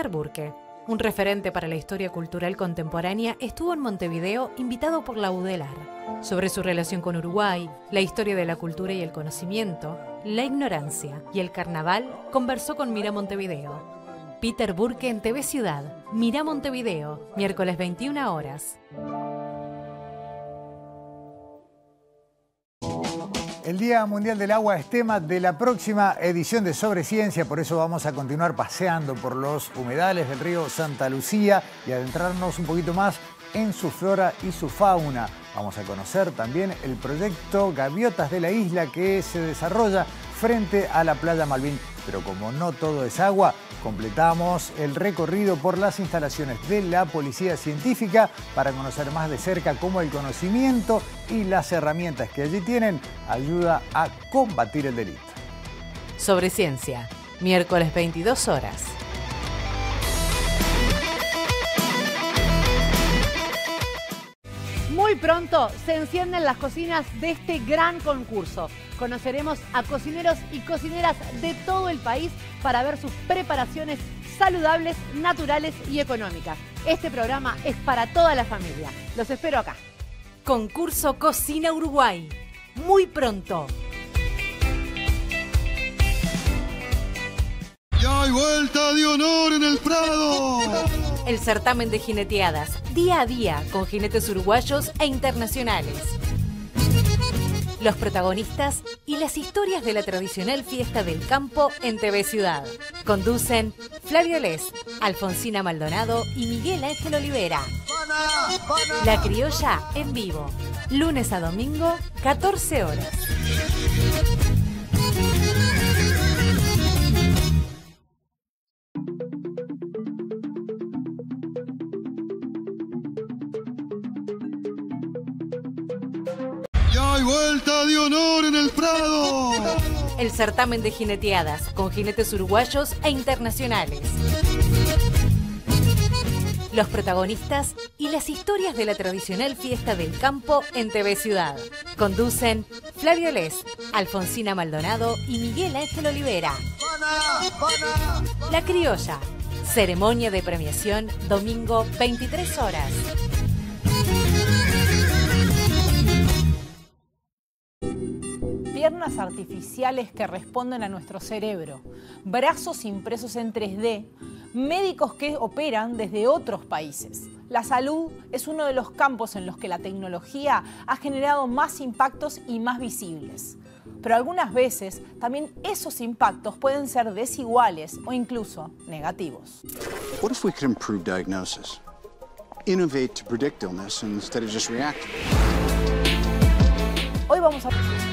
Burke, un referente para la historia cultural contemporánea, estuvo en Montevideo invitado por la UDELAR. Sobre su relación con Uruguay, la historia de la cultura y el conocimiento, la ignorancia y el carnaval, conversó con Mira Montevideo. Peter Burke en TV Ciudad. Mira Montevideo, miércoles 21 horas. El Día Mundial del Agua es tema de la próxima edición de Sobre Ciencia, por eso vamos a continuar paseando por los humedales del río Santa Lucía y adentrarnos un poquito más en su flora y su fauna. Vamos a conocer también el proyecto Gaviotas de la Isla que se desarrolla frente a la playa Malvin. Pero como no todo es agua, completamos el recorrido por las instalaciones de la Policía Científica para conocer más de cerca cómo el conocimiento y las herramientas que allí tienen ayuda a combatir el delito. Sobre Ciencia, miércoles 22 horas. Muy pronto se encienden las cocinas de este gran concurso. Conoceremos a cocineros y cocineras de todo el país para ver sus preparaciones saludables, naturales y económicas. Este programa es para toda la familia. Los espero acá. Concurso Cocina Uruguay. Muy pronto. ¡Y hay vuelta de honor en el Prado! El certamen de jineteadas, día a día, con jinetes uruguayos e internacionales. Los protagonistas y las historias de la tradicional fiesta del campo en TV Ciudad. Conducen Flavio Les, Alfonsina Maldonado y Miguel Ángel Olivera. La Criolla en vivo, lunes a domingo, 14 horas. ¡Y hay vuelta de honor en el Prado! El certamen de jineteadas, con jinetes uruguayos e internacionales. Los protagonistas y las historias de la tradicional fiesta del campo en TV Ciudad. Conducen Flavio Les, Alfonsina Maldonado y Miguel Ángel Olivera. La Criolla. Ceremonia de premiación, domingo, 23 horas. Piernas artificiales que responden a nuestro cerebro, brazos impresos en 3D, médicos que operan desde otros países. La salud es uno de los campos en los que la tecnología ha generado más impactos y más visibles. Pero algunas veces también esos impactos pueden ser desiguales o incluso negativos. What if we could improve diagnosis? Innovate to predict illness instead of just react? Hoy vamos a...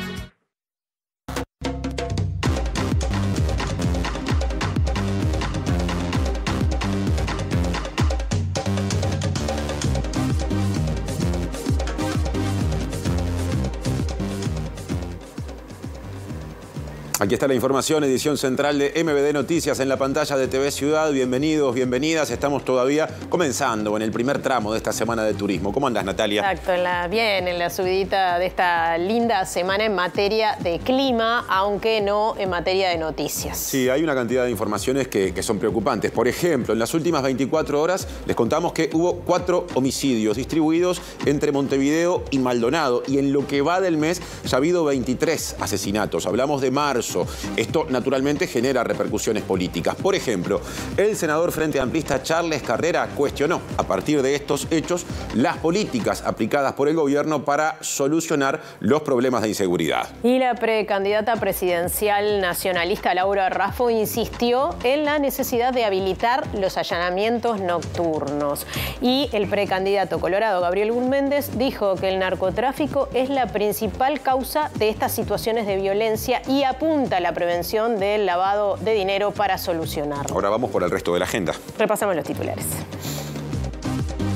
Aquí está la información, edición central de MBD Noticias en la pantalla de TV Ciudad. Bienvenidos, bienvenidas. Estamos todavía comenzando en el primer tramo de esta semana de turismo. ¿Cómo andás, Natalia? Exacto, en la subidita de esta linda semana en materia de clima, aunque no en materia de noticias. Sí, hay una cantidad de informaciones que son preocupantes. Por ejemplo, en las últimas 24 horas les contamos que hubo 4 homicidios distribuidos entre Montevideo y Maldonado. Y en lo que va del mes ya ha habido 23 asesinatos. Hablamos de marzo. Esto naturalmente genera repercusiones políticas. Por ejemplo, el senador Frente Amplista Charles Carrera cuestionó a partir de estos hechos las políticas aplicadas por el gobierno para solucionar los problemas de inseguridad. Y la precandidata presidencial nacionalista Laura Raffo insistió en la necesidad de habilitar los allanamientos nocturnos. Y el precandidato colorado Gabriel Gurméndez dijo que el narcotráfico es la principal causa de estas situaciones de violencia y apunta a la prevención del lavado de dinero para solucionarlo. Ahora vamos por el resto de la agenda. Repasamos los titulares.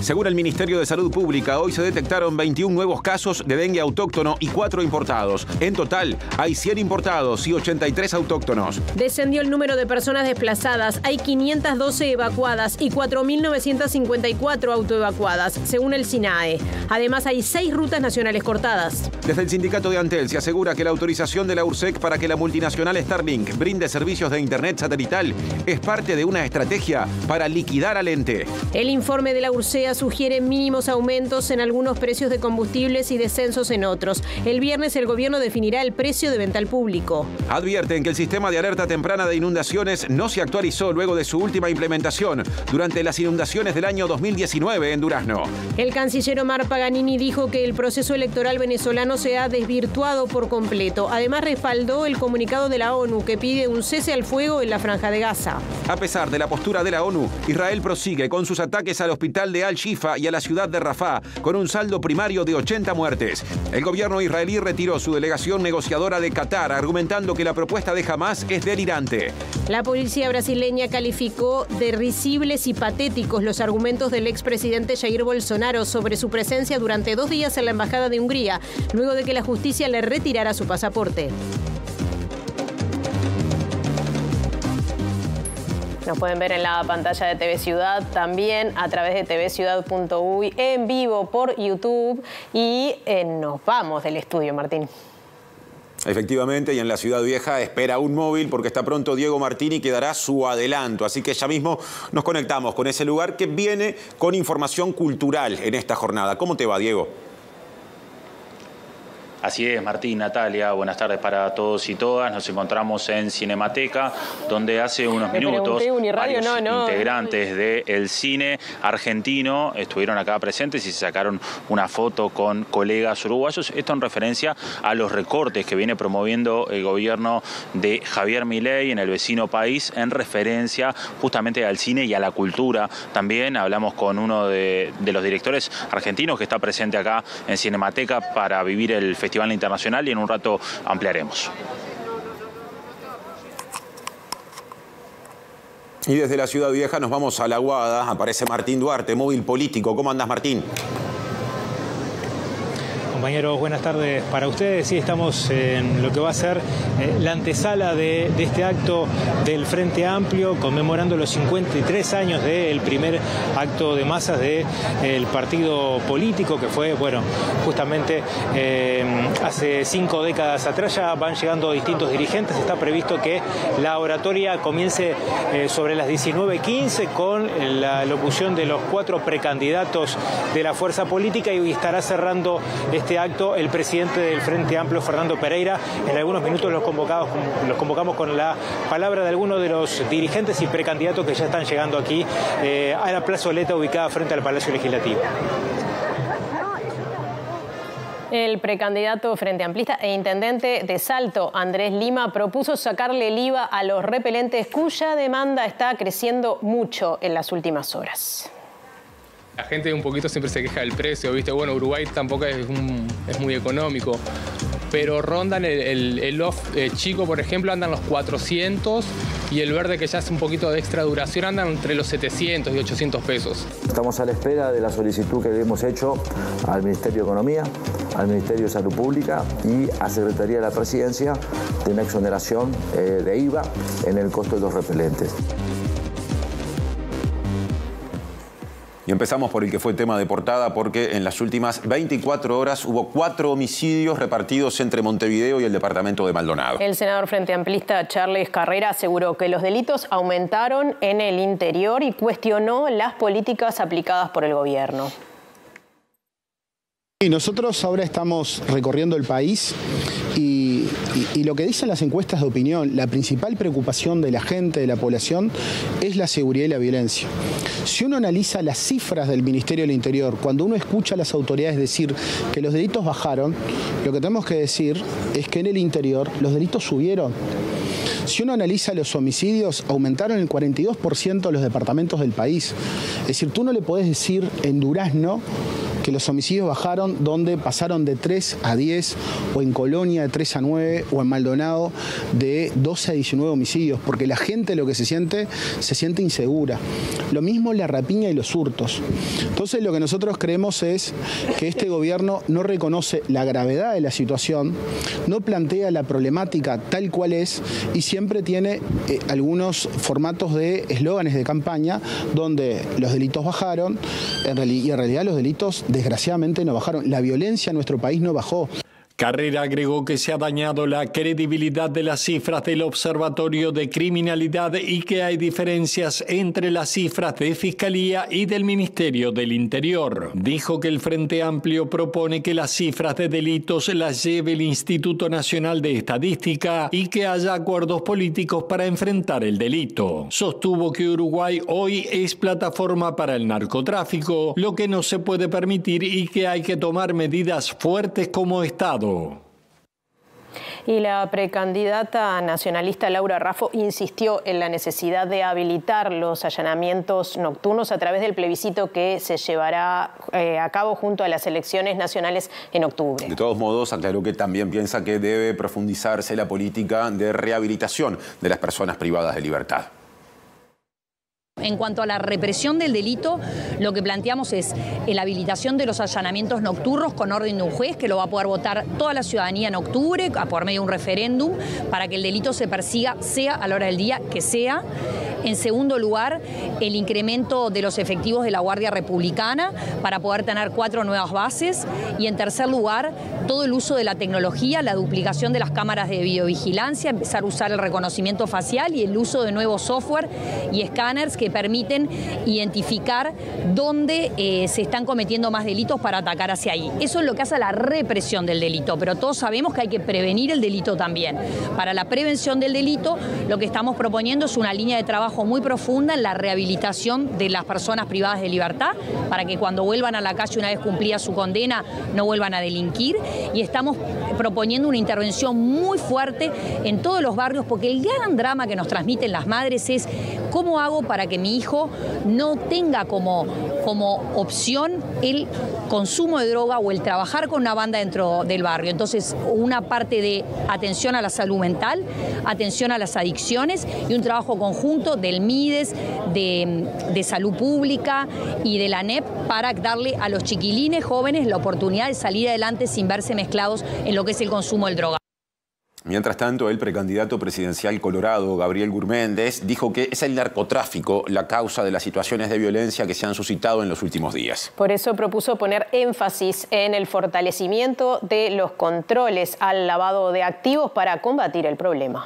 Según el Ministerio de Salud Pública, hoy se detectaron 21 nuevos casos de dengue autóctono y 4 importados. En total, hay 100 importados y 83 autóctonos. Descendió el número de personas desplazadas. Hay 512 evacuadas y 4.954 autoevacuadas, según el SINAE. Además, hay 6 rutas nacionales cortadas. Desde el sindicato de Antel se asegura que la autorización de la URSEC para que la multinacional Starlink brinde servicios de internet satelital es parte de una estrategia para liquidar al ente. El informe de la URSEA sugiere mínimos aumentos en algunos precios de combustibles y descensos en otros. El viernes el gobierno definirá el precio de venta al público. Advierten que el sistema de alerta temprana de inundaciones no se actualizó luego de su última implementación durante las inundaciones del año 2019 en Durazno. El canciller Omar Paganini dijo que el proceso electoral venezolano se ha desvirtuado por completo. Además, respaldó el comunicado de la ONU que pide un cese al fuego en la Franja de Gaza. A pesar de la postura de la ONU, Israel prosigue con sus ataques al hospital de Al-Shifa y a la ciudad de Rafah, con un saldo primario de 80 muertes. El gobierno israelí retiró su delegación negociadora de Qatar, argumentando que la propuesta de Hamás es delirante. La policía brasileña calificó de risibles y patéticos los argumentos del expresidente Jair Bolsonaro sobre su presencia durante 2 días en la embajada de Hungría, luego de que la justicia le retirara su pasaporte. Nos pueden ver en la pantalla de TV Ciudad, también a través de tvciudad.uy, en vivo por YouTube. Y nos vamos del estudio, Martín. Efectivamente, y en la Ciudad Vieja espera un móvil porque está pronto Diego Martini que dará su adelanto. Así que ya mismo nos conectamos con ese lugar que viene con información cultural en esta jornada. ¿Cómo te va, Diego? Así es, Martín, Natalia, buenas tardes para todos y todas. Nos encontramos en Cinemateca, donde hace unos minutos varios integrantes del cine argentino estuvieron acá presentes y se sacaron una foto con colegas uruguayos. Esto en referencia a los recortes que viene promoviendo el gobierno de Javier Milei en el vecino país, en referencia justamente al cine y a la cultura. También hablamos con uno de los directores argentinos que está presente acá en Cinemateca para vivir el Festival Internacional y en un rato ampliaremos. Y desde la Ciudad Vieja nos vamos a La Aguada. Aparece Martín Duarte, móvil político. ¿Cómo andás, Martín? Compañeros, buenas tardes para ustedes. Sí, estamos en lo que va a ser la antesala de este acto del Frente Amplio, conmemorando los 53 años del primer acto de masas del partido político, que fue, bueno, justamente hace 5 décadas atrás. Ya van llegando distintos dirigentes. Está previsto que la oratoria comience sobre las 19:15 con la locución de los 4 precandidatos de la fuerza política, y estará cerrando este acto el presidente del Frente Amplio, Fernando Pereira. En algunos minutos los convocamos con la palabra de algunos de los dirigentes y precandidatos que ya están llegando aquí a la plazoleta ubicada frente al Palacio Legislativo. El precandidato frente amplista e intendente de Salto, Andrés Lima, propuso sacarle el IVA a los repelentes, cuya demanda está creciendo mucho en las últimas horas. La gente un poquito siempre se queja del precio, ¿viste? Bueno, Uruguay tampoco es muy económico, pero rondan el off chico, por ejemplo, andan los 400, y el verde, que ya es un poquito de extra duración, andan entre los 700 y 800 pesos. Estamos a la espera de la solicitud que le hemos hecho al Ministerio de Economía, al Ministerio de Salud Pública y a Secretaría de la Presidencia de una exoneración de IVA en el costo de los repelentes. Y empezamos por el que fue tema de portada, porque en las últimas 24 horas hubo 4 homicidios repartidos entre Montevideo y el departamento de Maldonado. El senador frente amplista Charles Carrera aseguró que los delitos aumentaron en el interior y cuestionó las políticas aplicadas por el gobierno. Y nosotros ahora estamos recorriendo el país y lo que dicen las encuestas de opinión, la principal preocupación de la gente, de la población, es la seguridad y la violencia. Si uno analiza las cifras del Ministerio del Interior, cuando uno escucha a las autoridades decir que los delitos bajaron, lo que tenemos que decir es que en el interior los delitos subieron. Si uno analiza los homicidios, aumentaron el 42% de los departamentos del país. Es decir, tú no le podés decir en Durazno que los homicidios bajaron, donde pasaron de 3 a 10, o en Colonia de 3 a 9, o en Maldonado de 12 a 19 homicidios, porque la gente lo que se siente insegura. Lo mismo la rapiña y los hurtos. Entonces lo que nosotros creemos es que este gobierno no reconoce la gravedad de la situación, no plantea la problemática tal cual es y siempre tiene algunos formatos de eslóganes de campaña donde los delitos bajaron y en realidad los delitos desgraciadamente no bajaron. La violencia en nuestro país no bajó. Carrera agregó que se ha dañado la credibilidad de las cifras del Observatorio de Criminalidad y que hay diferencias entre las cifras de Fiscalía y del Ministerio del Interior. Dijo que el Frente Amplio propone que las cifras de delitos las lleve el Instituto Nacional de Estadística y que haya acuerdos políticos para enfrentar el delito. Sostuvo que Uruguay hoy es plataforma para el narcotráfico, lo que no se puede permitir y que hay que tomar medidas fuertes como Estado. Y la precandidata nacionalista Laura Raffo insistió en la necesidad de habilitar los allanamientos nocturnos a través del plebiscito que se llevará a cabo junto a las elecciones nacionales en octubre. De todos modos, aclaró que también piensa que debe profundizarse la política de rehabilitación de las personas privadas de libertad. En cuanto a la represión del delito, lo que planteamos es la habilitación de los allanamientos nocturnos con orden de un juez, que lo va a poder votar toda la ciudadanía en octubre, por medio de un referéndum, para que el delito se persiga, sea a la hora del día que sea. En segundo lugar, el incremento de los efectivos de la Guardia Republicana para poder tener 4 nuevas bases. Y en tercer lugar, todo el uso de la tecnología, la duplicación de las cámaras de videovigilancia, empezar a usar el reconocimiento facial y el uso de nuevos software y escáneres que permiten identificar dónde se están cometiendo más delitos para atacar hacia ahí. Eso es lo que hace a la represión del delito, pero todos sabemos que hay que prevenir el delito también. Para la prevención del delito, lo que estamos proponiendo es una línea de trabajo muy profunda en la rehabilitación de las personas privadas de libertad, para que cuando vuelvan a la calle una vez cumplida su condena no vuelvan a delinquir, y estamos proponiendo una intervención muy fuerte en todos los barrios, porque el gran drama que nos transmiten las madres es cómo hago para que mi hijo no tenga como opción el consumo de droga o el trabajar con una banda dentro del barrio. Entonces, una parte de atención a la salud mental, atención a las adicciones y un trabajo conjunto del MIDES, de Salud Pública y de la ANEP para darle a los chiquilines jóvenes la oportunidad de salir adelante sin verse mezclados en lo que es el consumo del droga. Mientras tanto, el precandidato presidencial colorado, Gabriel Gurméndez, dijo que es el narcotráfico la causa de las situaciones de violencia que se han suscitado en los últimos días. Por eso propuso poner énfasis en el fortalecimiento de los controles al lavado de activos para combatir el problema.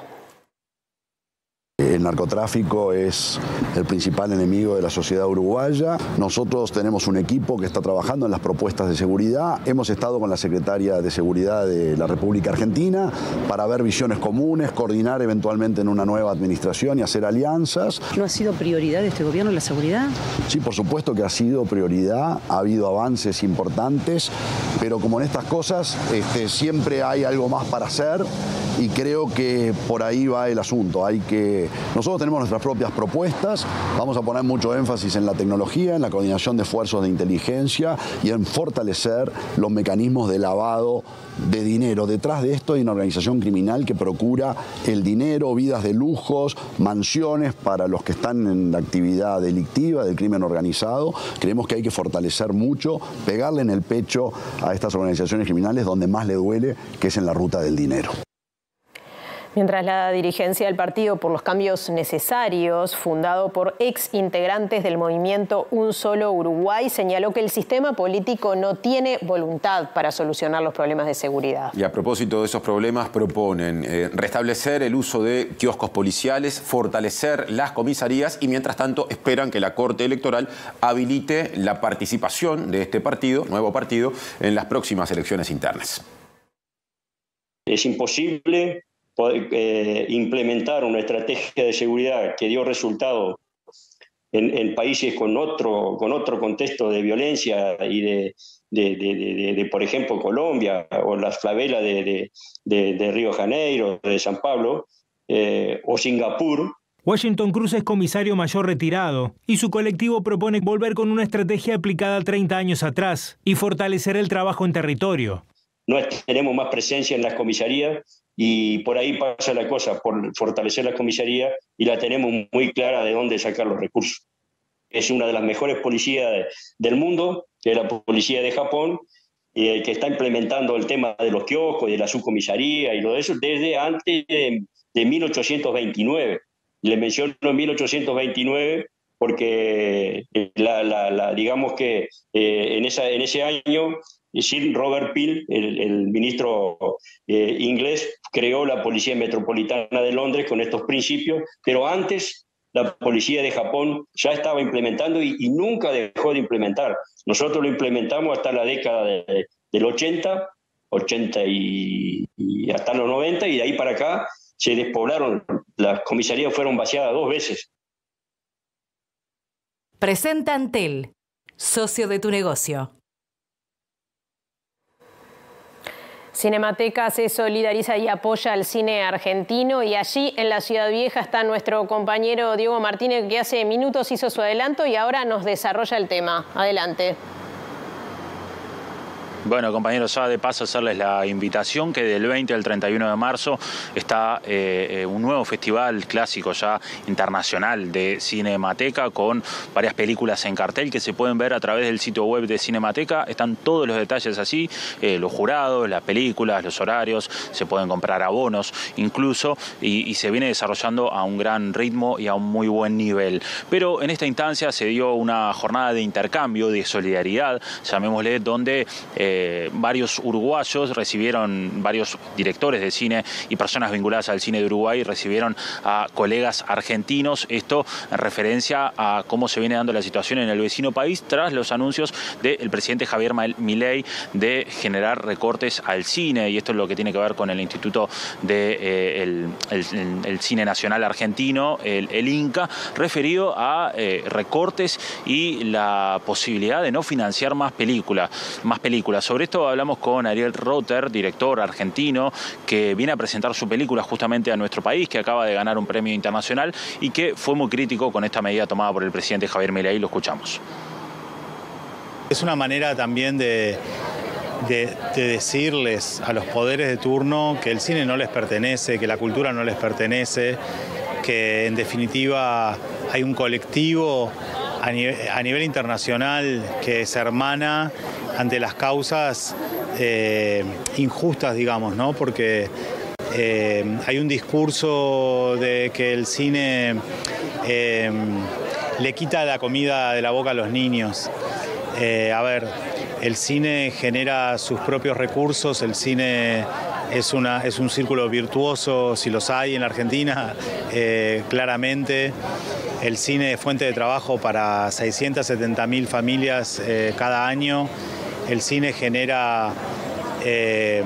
El narcotráfico es el principal enemigo de la sociedad uruguaya. Nosotros tenemos un equipo que está trabajando en las propuestas de seguridad. Hemos estado con la secretaria de Seguridad de la República Argentina para ver visiones comunes, coordinar eventualmente en una nueva administración y hacer alianzas. ¿No ha sido prioridad de este gobierno la seguridad? Sí, por supuesto que ha sido prioridad, ha habido avances importantes, pero como en estas cosas siempre hay algo más para hacer y creo que por ahí va el asunto. Nosotros tenemos nuestras propias propuestas, vamos a poner mucho énfasis en la tecnología, en la coordinación de esfuerzos de inteligencia y en fortalecer los mecanismos de lavado de dinero. Detrás de esto hay una organización criminal que procura el dinero, vidas de lujos, mansiones para los que están en la actividad delictiva del crimen organizado. Creemos que hay que fortalecer mucho, pegarle en el pecho a estas organizaciones criminales donde más le duele, que es en la ruta del dinero. Mientras la dirigencia del Partido por los Cambios Necesarios, fundado por ex integrantes del movimiento Un Solo Uruguay, señaló que el sistema político no tiene voluntad para solucionar los problemas de seguridad. Y a propósito de esos problemas, proponen restablecer el uso de kioscos policiales, fortalecer las comisarías y, mientras tanto, esperan que la Corte Electoral habilite la participación de este partido, nuevo partido, en las próximas elecciones internas. Es imposible implementar una estrategia de seguridad que dio resultado en países con otro contexto de violencia y de por ejemplo, Colombia o las favelas de Río de Janeiro, de San Pablo o Singapur, Washington Cruz es comisario mayor retirado y su colectivo propone volver con una estrategia aplicada 30 años atrás y fortalecer el trabajo en territorio. No tenemos más presencia en las comisarías y por ahí pasa la cosa, por fortalecer la comisaría, y la tenemos muy clara de dónde sacar los recursos. Es una de las mejores policías del mundo, que es la policía de Japón, que está implementando el tema de los kioscos y de la subcomisaría y todo eso desde antes de 1829. Le menciono 1829 porque digamos que en ese año Sir Robert Peel, el ministro inglés, creó la Policía Metropolitana de Londres con estos principios, pero antes la policía de Japón ya estaba implementando y nunca dejó de implementar. Nosotros lo implementamos hasta la década del 80 y hasta los 90, y de ahí para acá se despoblaron. Las comisarías fueron vaciadas 2 veces. Presenta Antel, socio de tu negocio. Cinemateca se solidariza y apoya al cine argentino, y allí en la Ciudad Vieja está nuestro compañero Diego Martínez, que hace minutos hizo su adelanto y ahora nos desarrolla el tema. Adelante. Bueno, compañeros, ya de paso hacerles la invitación que del 20 al 31 de marzo está un nuevo festival clásico ya internacional de Cinemateca, con varias películas en cartel que se pueden ver a través del sitio web de Cinemateca. Están todos los detalles así, los jurados, las películas, los horarios, se pueden comprar abonos incluso, y se viene desarrollando a un gran ritmo y a un muy buen nivel. Pero en esta instancia se dio una jornada de intercambio, de solidaridad, llamémosle, donde varios uruguayos recibieron, varios directores de cine y personas vinculadas al cine de Uruguay recibieron a colegas argentinos. Esto en referencia a cómo se viene dando la situación en el vecino país tras los anuncios del presidente Javier Milei de generar recortes al cine, y esto es lo que tiene que ver con el Instituto de el Cine Nacional Argentino, el INCA, referido a recortes y la posibilidad de no financiar más películas. Sobre esto hablamos con Ariel Rother, director argentino, que viene a presentar su película justamente a nuestro país, que acaba de ganar un premio internacional y que fue muy crítico con esta medida tomada por el presidente Javier Milei. Lo escuchamos. Es una manera también de decirles a los poderes de turno que el cine no les pertenece, que la cultura no les pertenece, que en definitiva hay un colectivo a nivel internacional que se hermana ante las causas injustas, digamos, ¿no? Porque hay un discurso de que el cine le quita la comida de la boca a los niños. A ver, el cine genera sus propios recursos, el cine es un círculo virtuoso, si los hay en la Argentina, claramente. El cine es fuente de trabajo para 670.000 familias cada año. El cine genera el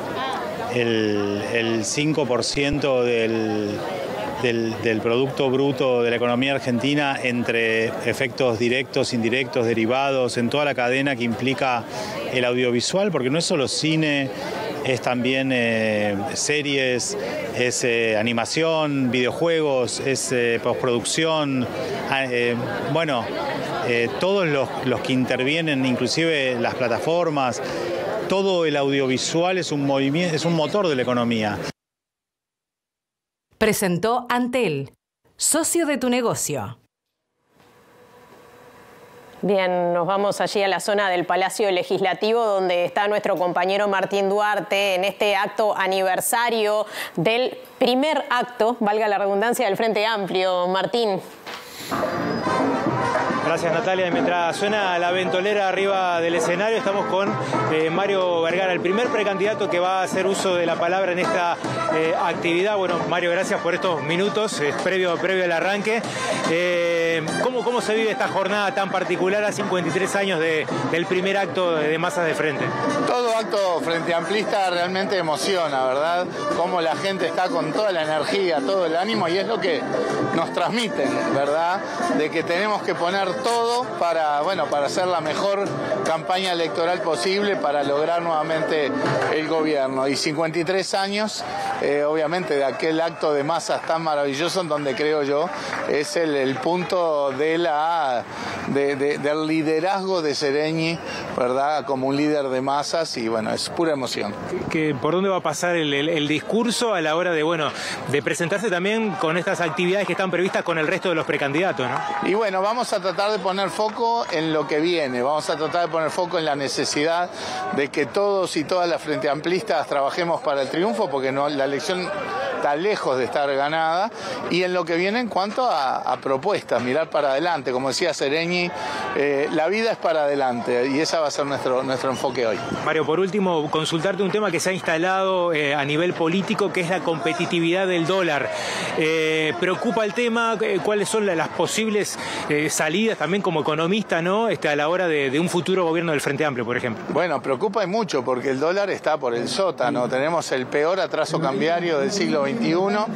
5% del Producto Bruto de la economía argentina, entre efectos directos, indirectos, derivados, en toda la cadena que implica el audiovisual, porque no es solo cine, es también series, es animación, videojuegos, es postproducción, todos los que intervienen, inclusive las plataformas, todo el audiovisual es un movimiento, es un motor de la economía. Presentó Antel, socio de tu negocio. Bien, nos vamos allí a la zona del Palacio Legislativo, donde está nuestro compañero Martín Duarte en este acto aniversario del primer acto, valga la redundancia, del Frente Amplio. Martín. Gracias, Natalia. Mientras suena la ventolera arriba del escenario, estamos con Mario Vergara, el primer precandidato que va a hacer uso de la palabra en esta actividad. Bueno, Mario, gracias por estos minutos previo al arranque. ¿Cómo se vive esta jornada tan particular a 53 años del primer acto de Masas de Frente? Todo acto frente amplista realmente emociona, ¿verdad? Cómo la gente está con toda la energía, todo el ánimo, y es lo que nos transmiten, ¿verdad? De que tenemos que poner todo para hacer la mejor campaña electoral posible para lograr nuevamente el gobierno. Y 53 años, obviamente, de aquel acto de masas tan maravilloso, en donde creo yo es el punto del liderazgo de Sereñi, ¿verdad? Como un líder de masas, y bueno, es pura emoción. ¿Por dónde va a pasar el discurso a la hora de presentarse también con estas actividades que están previstas con el resto de los precandidatos, ¿no? Y bueno, vamos a tratar de poner foco en lo que viene, vamos a tratar de poner foco en la necesidad de que todos y todas las frente amplistas trabajemos para el triunfo, porque la elección está lejos de estar ganada, y en lo que viene en cuanto a propuestas, mirar para adelante. Como decía Sereñi, la vida es para adelante, y ese va a ser nuestro enfoque hoy. Mario, por último, consultarte un tema que se ha instalado a nivel político, que es la competitividad del dólar. ¿Preocupa el tema? ¿Cuáles son las posibles salidas también como economista, ¿no? A la hora de un futuro gobierno del Frente Amplio, por ejemplo? Bueno, preocupa y mucho, porque el dólar está por el sótano. Tenemos el peor atraso cambiario del siglo XXI,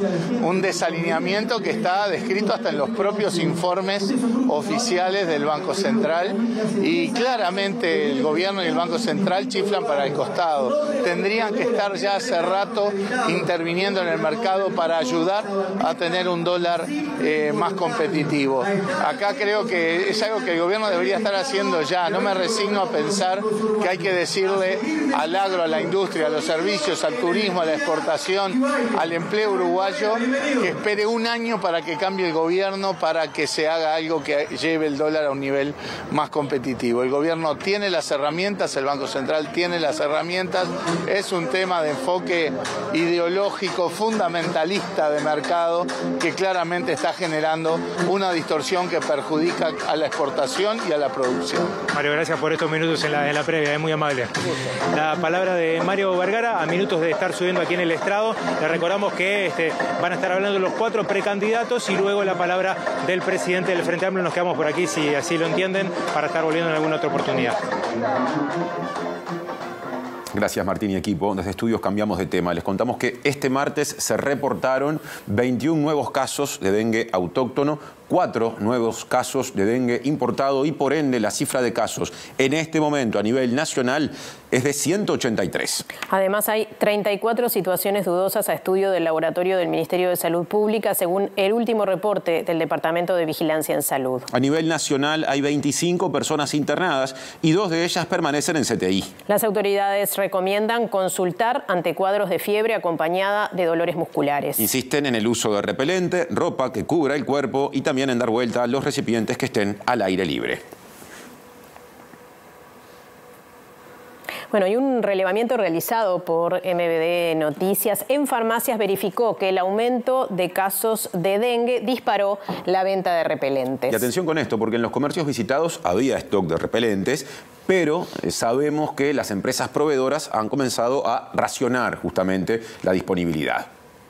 un desalineamiento que está descrito hasta en los propios informes oficiales del Banco Central, y claramente el gobierno y el Banco Central chiflan para el costado. Tendrían que estar ya hace rato interviniendo en el mercado para ayudar a tener un dólar más competitivo. Acá creo que es algo que el gobierno debería estar haciendo ya. No me resigno a pensar que hay que decirle al agro, a la industria, a los servicios, al turismo, a la exportación, al empleo uruguayo, que espere un año para que cambie el gobierno, para que se haga algo que lleve el dólar a un nivel más competitivo. El gobierno tiene las herramientas, el Banco Central tiene las herramientas. Es un tema de enfoque ideológico, fundamentalista de mercado, que claramente está generando una distorsión que perjudica a la exportación y a la producción. Mario, gracias por estos minutos en la previa, es muy amable. La palabra de Mario Vergara, a minutos de estar subiendo aquí en el estrado. Le recordamos que van a estar hablando los 4 precandidatos, y luego la palabra del presidente del Frente Amplio. Nos quedamos por aquí, si así lo entienden, para estar volviendo en alguna otra oportunidad. Gracias, Martín y equipo. Desde Estudios cambiamos de tema. Les contamos que este martes se reportaron 21 nuevos casos de dengue autóctono, 4 nuevos casos de dengue importado, y por ende la cifra de casos en este momento a nivel nacional es de 183. Además, hay 34 situaciones dudosas a estudio del laboratorio del Ministerio de Salud Pública, según el último reporte del Departamento de Vigilancia en Salud. A nivel nacional hay 25 personas internadas, y 2 de ellas permanecen en CTI. Las autoridades recomiendan consultar ante cuadros de fiebre acompañada de dolores musculares. Insisten en el uso de repelente, ropa que cubra el cuerpo, y también en dar vuelta a los recipientes que estén al aire libre. Bueno, y un relevamiento realizado por MBD Noticias en farmacias verificó que el aumento de casos de dengue disparó la venta de repelentes. Y atención con esto, porque en los comercios visitados había stock de repelentes, pero sabemos que las empresas proveedoras han comenzado a racionar justamente la disponibilidad.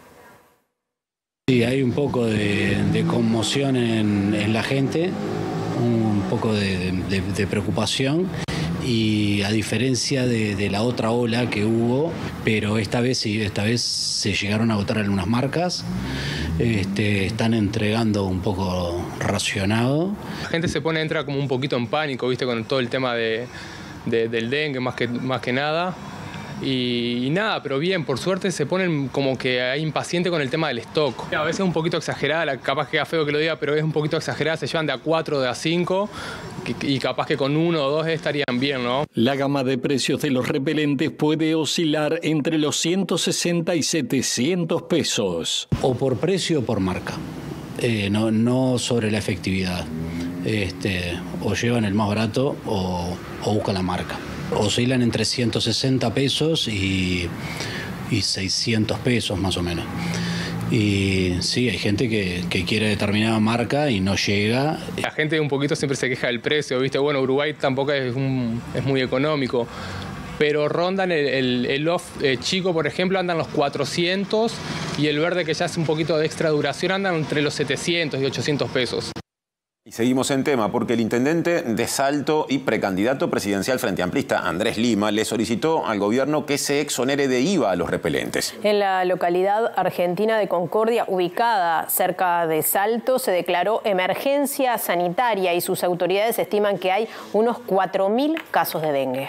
Sí, hay un poco de conmoción en la gente, un poco de preocupación. Y a diferencia de la otra ola que hubo, pero esta vez se llegaron a agotar algunas marcas, están entregando un poco racionado. La gente entra como un poquito en pánico, ¿viste? Con todo el tema del dengue, más que nada. Y nada, pero bien, por suerte se ponen como que hay impaciente con el tema del stock. A veces es un poquito exagerada, capaz que queda feo que lo diga, pero es un poquito exagerada, se llevan de a 4, de a 5, y capaz que con 1 o 2 estarían bien, ¿no? La gama de precios de los repelentes puede oscilar entre los 160 y 700 pesos. O por precio o por marca, no sobre la efectividad. O llevan el más barato o buscan la marca. Oscilan entre 160 pesos y 600 pesos más o menos. Y sí, hay gente que quiere determinada marca y no llega. La gente un poquito siempre se queja del precio, ¿viste? Bueno, Uruguay tampoco es muy económico, pero rondan el off chico, por ejemplo, andan los 400, y el verde, que ya hace un poquito de extra duración, andan entre los 700 y 800 pesos. Y seguimos en tema porque el intendente de Salto y precandidato presidencial frente amplista Andrés Lima le solicitó al gobierno que se exonere de IVA a los repelentes. En la localidad argentina de Concordia, ubicada cerca de Salto, se declaró emergencia sanitaria y sus autoridades estiman que hay unos 4.000 casos de dengue.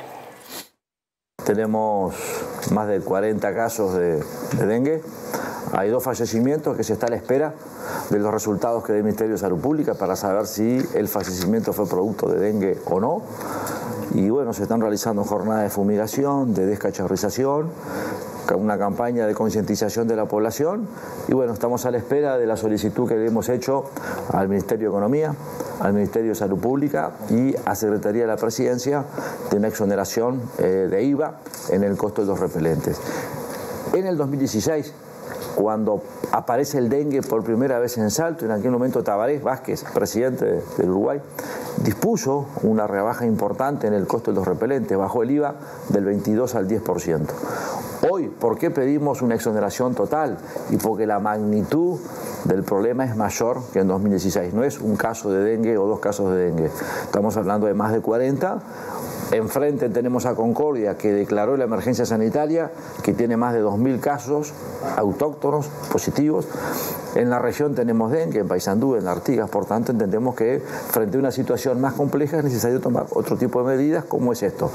Tenemos más de 40 casos de dengue. Hay 2 fallecimientos que se está a la espera de los resultados que dé el Ministerio de Salud Pública para saber si el fallecimiento fue producto de dengue o no. Y bueno, se están realizando jornadas de fumigación, de descachorrización, una campaña de concientización de la población. Y bueno, estamos a la espera de la solicitud que le hemos hecho al Ministerio de Economía, al Ministerio de Salud Pública y a Secretaría de la Presidencia de una exoneración de IVA en el costo de los repelentes. En el 2016, cuando aparece el dengue por primera vez en Salto, en aquel momento Tabaré Vázquez, presidente del Uruguay, dispuso una rebaja importante en el costo de los repelentes, bajó el IVA del 22 al 10%. Hoy, ¿por qué pedimos una exoneración total? Y porque la magnitud del problema es mayor que en 2016. No es un caso de dengue o 2 casos de dengue. Estamos hablando de más de 40. Enfrente tenemos a Concordia, que declaró la emergencia sanitaria, que tiene más de 2.000 casos autóctonos positivos. En la región tenemos dengue, en Paysandú, en Artigas. Por tanto, entendemos que frente a una situación más compleja es necesario tomar otro tipo de medidas, como es esto.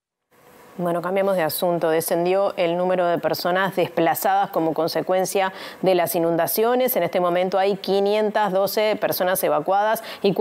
Bueno, cambiamos de asunto. Descendió el número de personas desplazadas como consecuencia de las inundaciones. En este momento hay 512 personas evacuadas y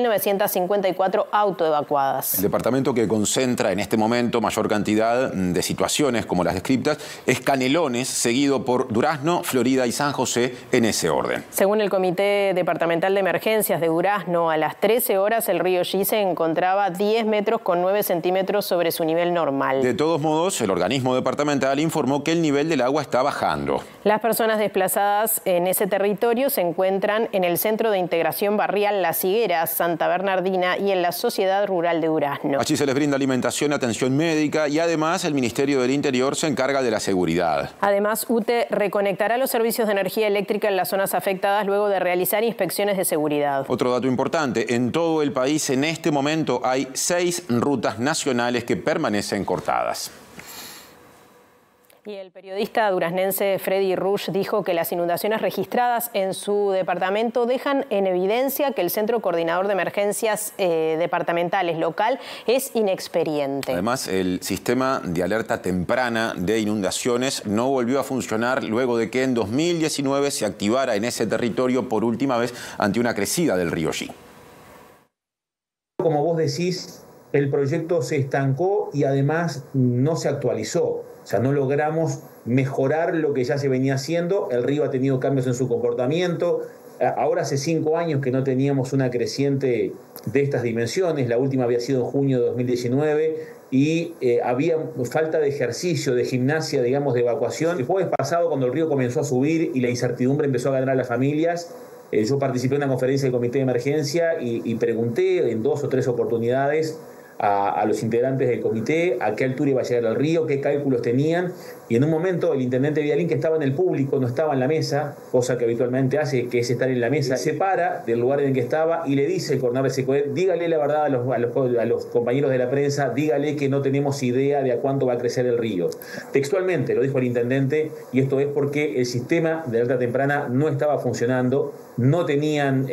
4.954 autoevacuadas. El departamento que concentra en este momento mayor cantidad de situaciones como las descritas es Canelones, seguido por Durazno, Florida y San José en ese orden. Según el Comité Departamental de Emergencias de Durazno, a las 13 horas el río Yi se encontraba 10 metros con 9 centímetros sobre su nivel normal. De todos modos, el organismo departamental informó que el nivel del agua está bajando. Las personas desplazadas en ese territorio se encuentran en el Centro de Integración Barrial Las Higueras, Santa Bernardina y en la Sociedad Rural de Durazno. Allí se les brinda alimentación, atención médica y además el Ministerio del Interior se encarga de la seguridad. Además, UTE reconectará los servicios de energía eléctrica en las zonas afectadas luego de realizar inspecciones de seguridad. Otro dato importante, en todo el país en este momento hay 6 rutas nacionales que permanecen cortadas. Y el periodista duraznense Freddy Rush dijo que las inundaciones registradas en su departamento dejan en evidencia que el Centro Coordinador de Emergencias Departamentales local es inexperiente. Además, el sistema de alerta temprana de inundaciones no volvió a funcionar luego de que en 2019 se activara en ese territorio por última vez ante una crecida del río Yi. Como vos decís, el proyecto se estancó y además no se actualizó. O sea, no logramos mejorar lo que ya se venía haciendo. El río ha tenido cambios en su comportamiento. Ahora hace 5 años que no teníamos una creciente de estas dimensiones. La última había sido en junio de 2019 y había falta de ejercicio, de gimnasia, digamos, de evacuación. El jueves pasado, cuando el río comenzó a subir y la incertidumbre empezó a ganar a las familias, yo participé en una conferencia del Comité de Emergencia y pregunté en 2 o 3 oportunidades a los integrantes del comité a qué altura iba a llegar el río, qué cálculos tenían, y en un momento el intendente Vidalín, que estaba en el público, no estaba en la mesa, cosa que habitualmente hace, que es estar en la mesa, se para del lugar en el que estaba y le dice al coordinador de SECOED: dígale la verdad a los compañeros de la prensa, dígale que no tenemos idea de a cuánto va a crecer el río. Textualmente lo dijo el intendente, y esto es porque el sistema de alerta temprana no estaba funcionando, no tenían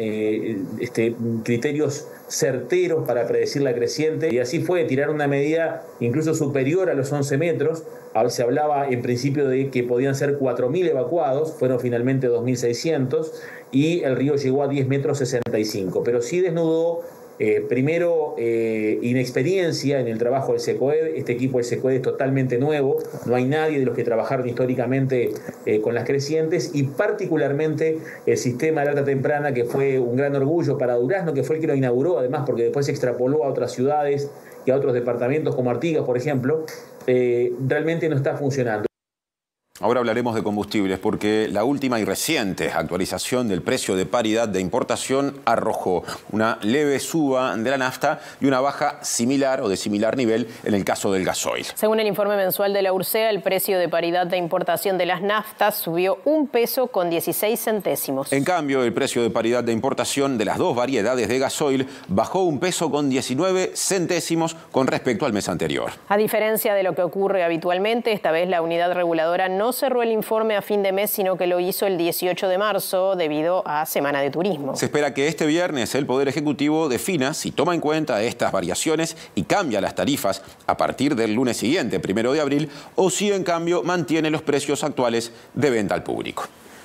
criterios certeros para predecir la creciente, y así fue, tirar una medida incluso superior a los 11 metros. Se hablaba en principio de que podían ser 4.000 evacuados, fueron finalmente 2.600, y el río llegó a 10 metros 65, pero sí desnudó primero inexperiencia en el trabajo del SECOED. Este equipo del SECOED es totalmente nuevo, no hay nadie de los que trabajaron históricamente con las crecientes, y particularmente el sistema de alerta temprana, que fue un gran orgullo para Durazno, que fue el que lo inauguró además, porque después se extrapoló a otras ciudades y a otros departamentos como Artigas, por ejemplo, realmente no está funcionando. Ahora hablaremos de combustibles porque la última y reciente actualización del precio de paridad de importación arrojó una leve suba de la nafta y una baja similar o de similar nivel en el caso del gasoil. Según el informe mensual de la URSEA, el precio de paridad de importación de las naftas subió 1 peso con 16 centésimos. En cambio, el precio de paridad de importación de las dos variedades de gasoil bajó 1 peso con 19 centésimos con respecto al mes anterior. A diferencia de lo que ocurre habitualmente, esta vez la unidad reguladora no cerró el informe a fin de mes, sino que lo hizo el 18 de marzo debido a Semana de Turismo. Se espera que este viernes el Poder Ejecutivo defina si toma en cuenta estas variaciones y cambia las tarifas a partir del lunes siguiente, 1 de abril, o si en cambio mantiene los precios actuales de venta al público.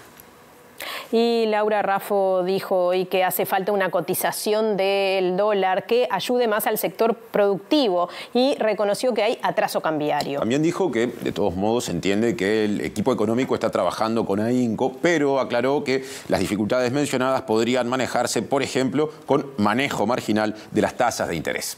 Y Laura Raffo dijo hoy que hace falta una cotización del dólar que ayude más al sector productivo y reconoció que hay atraso cambiario. También dijo que de todos modos entiende que el equipo económico está trabajando con AINCO, pero aclaró que las dificultades mencionadas podrían manejarse, por ejemplo, con manejo marginal de las tasas de interés.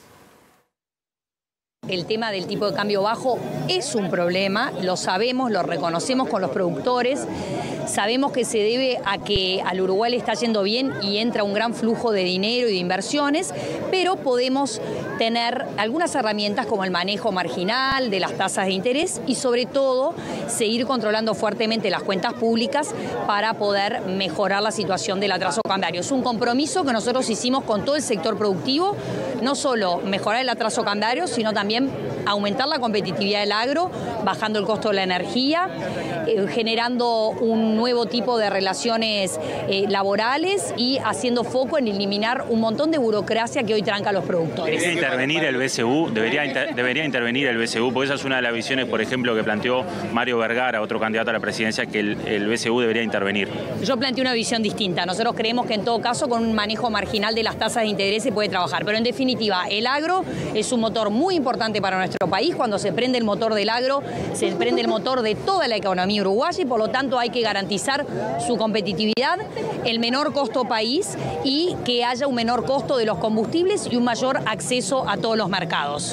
El tema del tipo de cambio bajo es un problema, lo sabemos, lo reconocemos con los productores, sabemos que se debe a que al Uruguay le está yendo bien y entra un gran flujo de dinero y de inversiones, pero podemos tener algunas herramientas como el manejo marginal de las tasas de interés y sobre todo seguir controlando fuertemente las cuentas públicas para poder mejorar la situación del atraso cambiario. Es un compromiso que nosotros hicimos con todo el sector productivo, no solo mejorar el atraso cambiario, sino también aumentar la competitividad del agro, bajando el costo de la energía, generando un nuevo tipo de relaciones laborales y haciendo foco en eliminar un montón de burocracia que hoy tranca a los productores. ¿Debería intervenir el BCU? ¿Debería intervenir el BCU? Porque esa es una de las visiones, por ejemplo, que planteó Mario Vergara, otro candidato a la presidencia, que el BCU debería intervenir. Yo planteé una visión distinta. Nosotros creemos que en todo caso con un manejo marginal de las tasas de interés se puede trabajar. Pero en definitiva, el agro es un motor muy importante para nuestro país. Cuando se prende el motor del agro, se prende el motor de toda la economía uruguaya y por lo tanto hay que garantizar su competitividad, el menor costo país y que haya un menor costo de los combustibles y un mayor acceso a todos los mercados.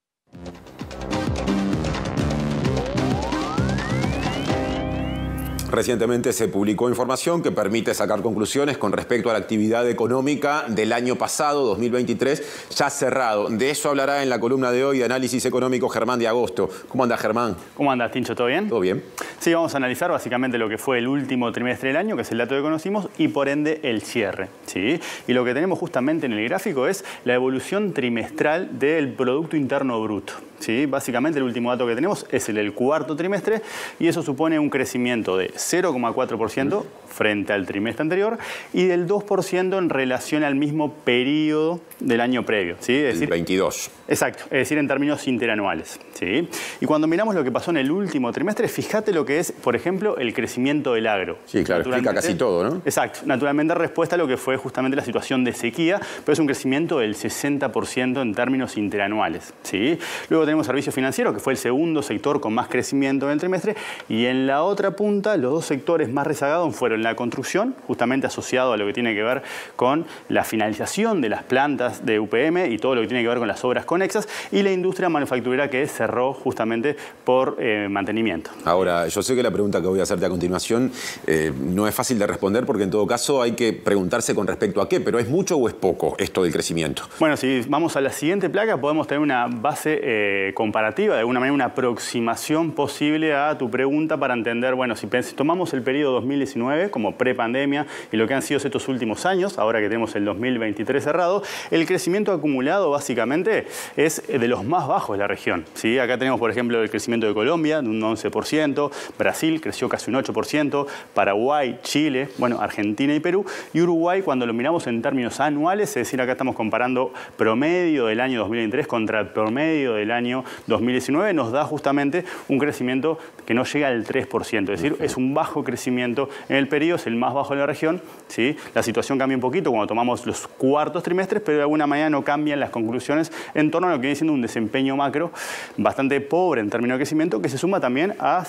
Recientemente se publicó información que permite sacar conclusiones con respecto a la actividad económica del año pasado, 2023, ya cerrado. De eso hablará en la columna de hoy de Análisis Económico Germán de Agosto. ¿Cómo anda, Germán? ¿Cómo andas, Tincho? ¿Todo bien? ¿Todo bien? Sí, vamos a analizar básicamente lo que fue el último trimestre del año, que es el dato que conocimos, y por ende el cierre, ¿sí? Y lo que tenemos justamente en el gráfico es la evolución trimestral del Producto Interno Bruto, ¿sí? Básicamente el último dato que tenemos es el del cuarto trimestre y eso supone un crecimiento de 0,4% frente al trimestre anterior y del 2% en relación al mismo periodo del año previo, ¿sí? Es decir, el 22. Exacto, es decir, en términos interanuales, ¿sí? Y cuando miramos lo que pasó en el último trimestre, fíjate lo que es, por ejemplo, el crecimiento del agro. Sí, claro, explica casi todo, ¿no? Exacto, naturalmente respuesta a lo que fue justamente la situación de sequía, pero es un crecimiento del 60% en términos interanuales, ¿sí? Luego tenemos servicios financieros, que fue el segundo sector con más crecimiento en el trimestre, y en la otra punta, los dos sectores más rezagados fueron la construcción, justamente asociado a lo que tiene que ver con la finalización de las plantas de UPM y todo lo que tiene que ver con las obras conexas, y la industria manufacturera que cerró justamente por mantenimiento. Ahora, yo sé que la pregunta que voy a hacerte a continuación no es fácil de responder porque en todo caso hay que preguntarse con respecto a qué, pero ¿es mucho o es poco esto del crecimiento? Bueno, si vamos a la siguiente placa podemos tener una base comparativa, de alguna manera una aproximación posible a tu pregunta para entender, bueno, si tomamos el periodo 2019 como prepandemia y lo que han sido estos últimos años, ahora que tenemos el 2023 cerrado, el crecimiento acumulado básicamente es de los más bajos de la región, ¿sí? Acá tenemos, por ejemplo, el crecimiento de Colombia de un 11%, Brasil creció casi un 8%, Paraguay, Chile, bueno, Argentina y Perú, y Uruguay cuando lo miramos en términos anuales, es decir, acá estamos comparando promedio del año 2023 contra promedio del año 2019, nos da justamente un crecimiento que no llega al 3%, es decir, es un bajo crecimiento en el periodo, es el más bajo de la región, ¿sí? La situación cambia un poquito cuando tomamos los cuartos trimestres, pero de alguna manera no cambian las conclusiones en torno a lo que viene siendo un desempeño macro bastante pobre en términos de crecimiento, que se suma también a 5 años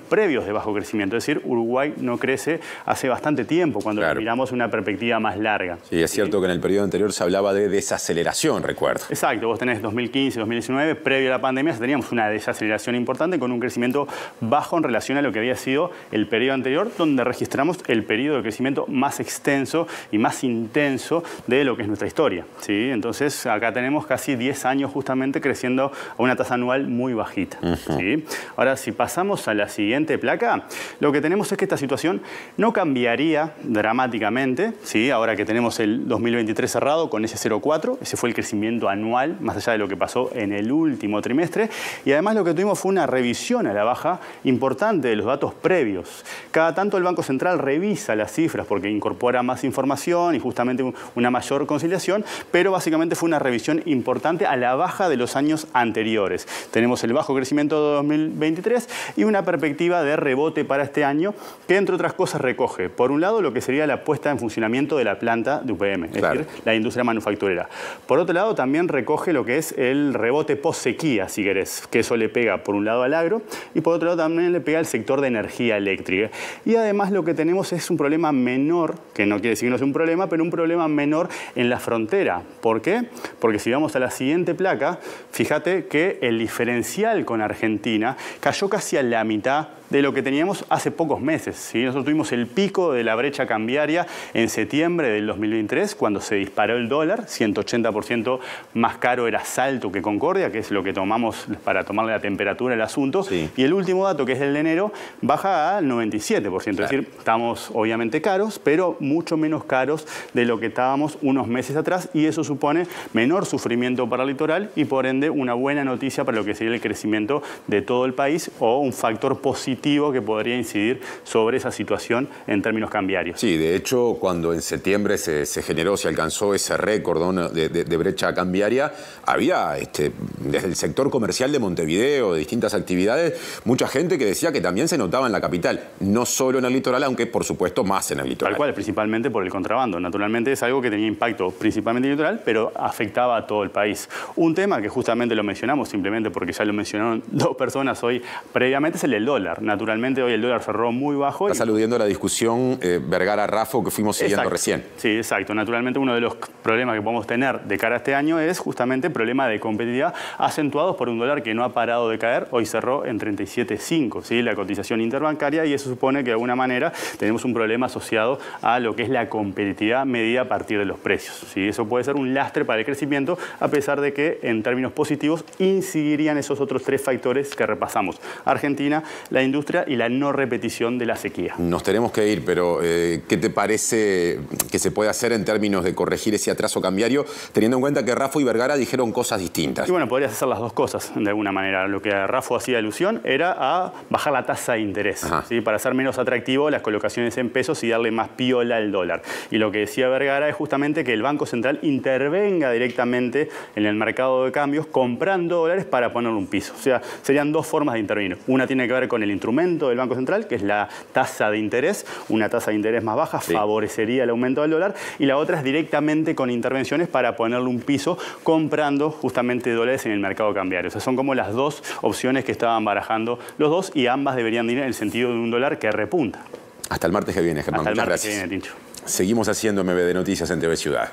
previos de bajo crecimiento. Es decir, Uruguay no crece hace bastante tiempo cuando lo miramos una perspectiva más larga. Sí, es cierto que en el periodo anterior se hablaba de desaceleración, recuerdo. Exacto, vos tenés 2015, 2019, previo a la pandemia teníamos una desaceleración importante con un crecimiento bajo en relación a lo que había sido el periodo anterior, donde registramos el periodo de crecimiento más extenso y más intenso de lo que es nuestra historia, ¿sí? Entonces acá tenemos casi 10 años justamente creciendo a una tasa anual muy bajita, ¿sí? Ahora, si pasamos a la siguiente placa, lo que tenemos es que esta situación no cambiaría dramáticamente, ¿sí? Ahora que tenemos el 2023 cerrado con ese 0,4, ese fue el crecimiento anual, más allá de lo que pasó en el último trimestre, y además lo que tuvimos fue una revisión a la baja importante de los datos previos. Cada tanto el Banco Central revisa las cifras porque incorpora más información y justamente una mayor conciliación, pero básicamente fue una revisión importante a la baja de los años anteriores. Tenemos el bajo crecimiento de 2023 y una perspectiva de rebote para este año que, entre otras cosas, recoge, por un lado, lo que sería la puesta en funcionamiento de la planta de UPM, es decir, la industria manufacturera. Por otro lado, también recoge lo que es el rebote post-sequía, si querés, que eso le pega, por un lado, al agro y, por otro lado, también le pega al sector de energía eléctrica. Y además lo que tenemos es un problema menor, que no quiere decir que no sea un problema, pero un problema menor en la frontera. ¿Por qué? Porque si vamos a la siguiente placa, fíjate que el diferencial con Argentina cayó casi a la mitad de lo que teníamos hace pocos meses, ¿sí? Nosotros tuvimos el pico de la brecha cambiaria en septiembre del 2023, cuando se disparó el dólar, 180% más caro era Salto que Concordia, que es lo que tomamos para tomarle la temperatura al asunto, y el último dato, que es el de enero, baja al 97%, es decir, estamos obviamente caros, pero mucho menos caros de lo que estábamos unos meses atrás, y eso supone menor sufrimiento para el litoral y por ende una buena noticia para lo que sería el crecimiento de todo el país o un factor positivo que podría incidir sobre esa situación en términos cambiarios. Sí, de hecho, cuando en septiembre se generó, se alcanzó ese récord, ¿no?, de brecha cambiaria, había desde el sector comercial de Montevideo, de distintas actividades, mucha gente que decía que también se notaba en la capital, no solo en el litoral, aunque por supuesto más en el litoral. Tal cual, principalmente por el contrabando. Naturalmente es algo que tenía impacto principalmente en el litoral, pero afectaba a todo el país. Un tema que justamente lo mencionamos simplemente porque ya lo mencionaron dos personas hoy previamente es el del dólar. Naturalmente hoy el dólar cerró muy bajo. Estás aludiendo a la discusión Vergara-Raffo que fuimos siguiendo recién. Sí, exacto. Naturalmente uno de los problemas que podemos tener de cara a este año es justamente el problema de competitividad acentuados por un dólar que no ha parado de caer. Hoy cerró en 37.5, ¿sí?, la cotización interbancaria, y eso supone que de alguna manera tenemos un problema asociado a lo que es la competitividad medida a partir de los precios, ¿sí? Eso puede ser un lastre para el crecimiento, a pesar de que en términos positivos incidirían esos otros tres factores que repasamos: Argentina, la industria y la no repetición de la sequía. Nos tenemos que ir, pero ¿qué te parece que se puede hacer en términos de corregir ese atraso cambiario, teniendo en cuenta que Raffo y Vergara dijeron cosas distintas? Y bueno, podrías hacer las dos cosas de alguna manera. Lo que Raffo hacía alusión era a bajar la tasa de interés, ¿sí?, para hacer menos atractivo las colocaciones en pesos y darle más piola al dólar. Y lo que decía Vergara es justamente que el Banco Central intervenga directamente en el mercado de cambios comprando dólares para ponerle un piso. O sea, serían dos formas de intervenir. Una tiene que ver con el instrumento del Banco Central, que es la tasa de interés. Una tasa de interés más baja favorecería el aumento del dólar, y la otra es directamente con intervenciones para ponerle un piso comprando justamente dólares en el mercado cambiario. O sea, son como las dos opciones que estaban barajando los dos, y ambas deberían ir en el sentido de un dólar que repunta. Hasta el martes que viene, Germán. Hasta el Muchas martes gracias. que viene, Tincho. Seguimos haciendo MBD Noticias en TV Ciudad.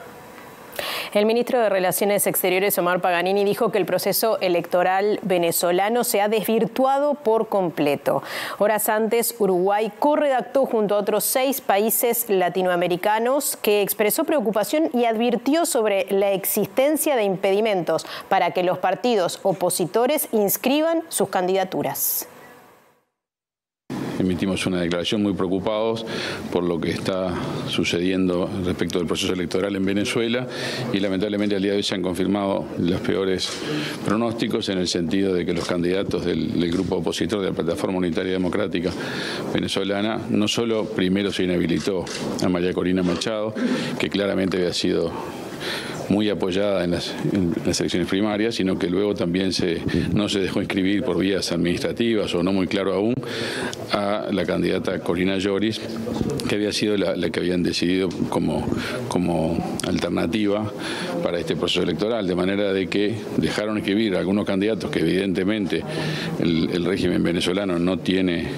El ministro de Relaciones Exteriores, Omar Paganini, dijo que el proceso electoral venezolano se ha desvirtuado por completo. Horas antes, Uruguay corredactó junto a otros 6 países latinoamericanos que expresó preocupación y advirtió sobre la existencia de impedimentos para que los partidos opositores inscriban sus candidaturas. Emitimos una declaración muy preocupados por lo que está sucediendo respecto del proceso electoral en Venezuela, y lamentablemente al día de hoy se han confirmado los peores pronósticos, en el sentido de que los candidatos del grupo opositor de la Plataforma Unitaria Democrática Venezolana, no solo primero se inhabilitó a María Corina Machado, que claramente había sido muy apoyada en las elecciones primarias, sino que luego también no se dejó inscribir por vías administrativas, o no muy claro aún, a la candidata Corina Lloris, que había sido la que habían decidido como alternativa para este proceso electoral, de manera de que dejaron inscribir a algunos candidatos que evidentemente el régimen venezolano no tiene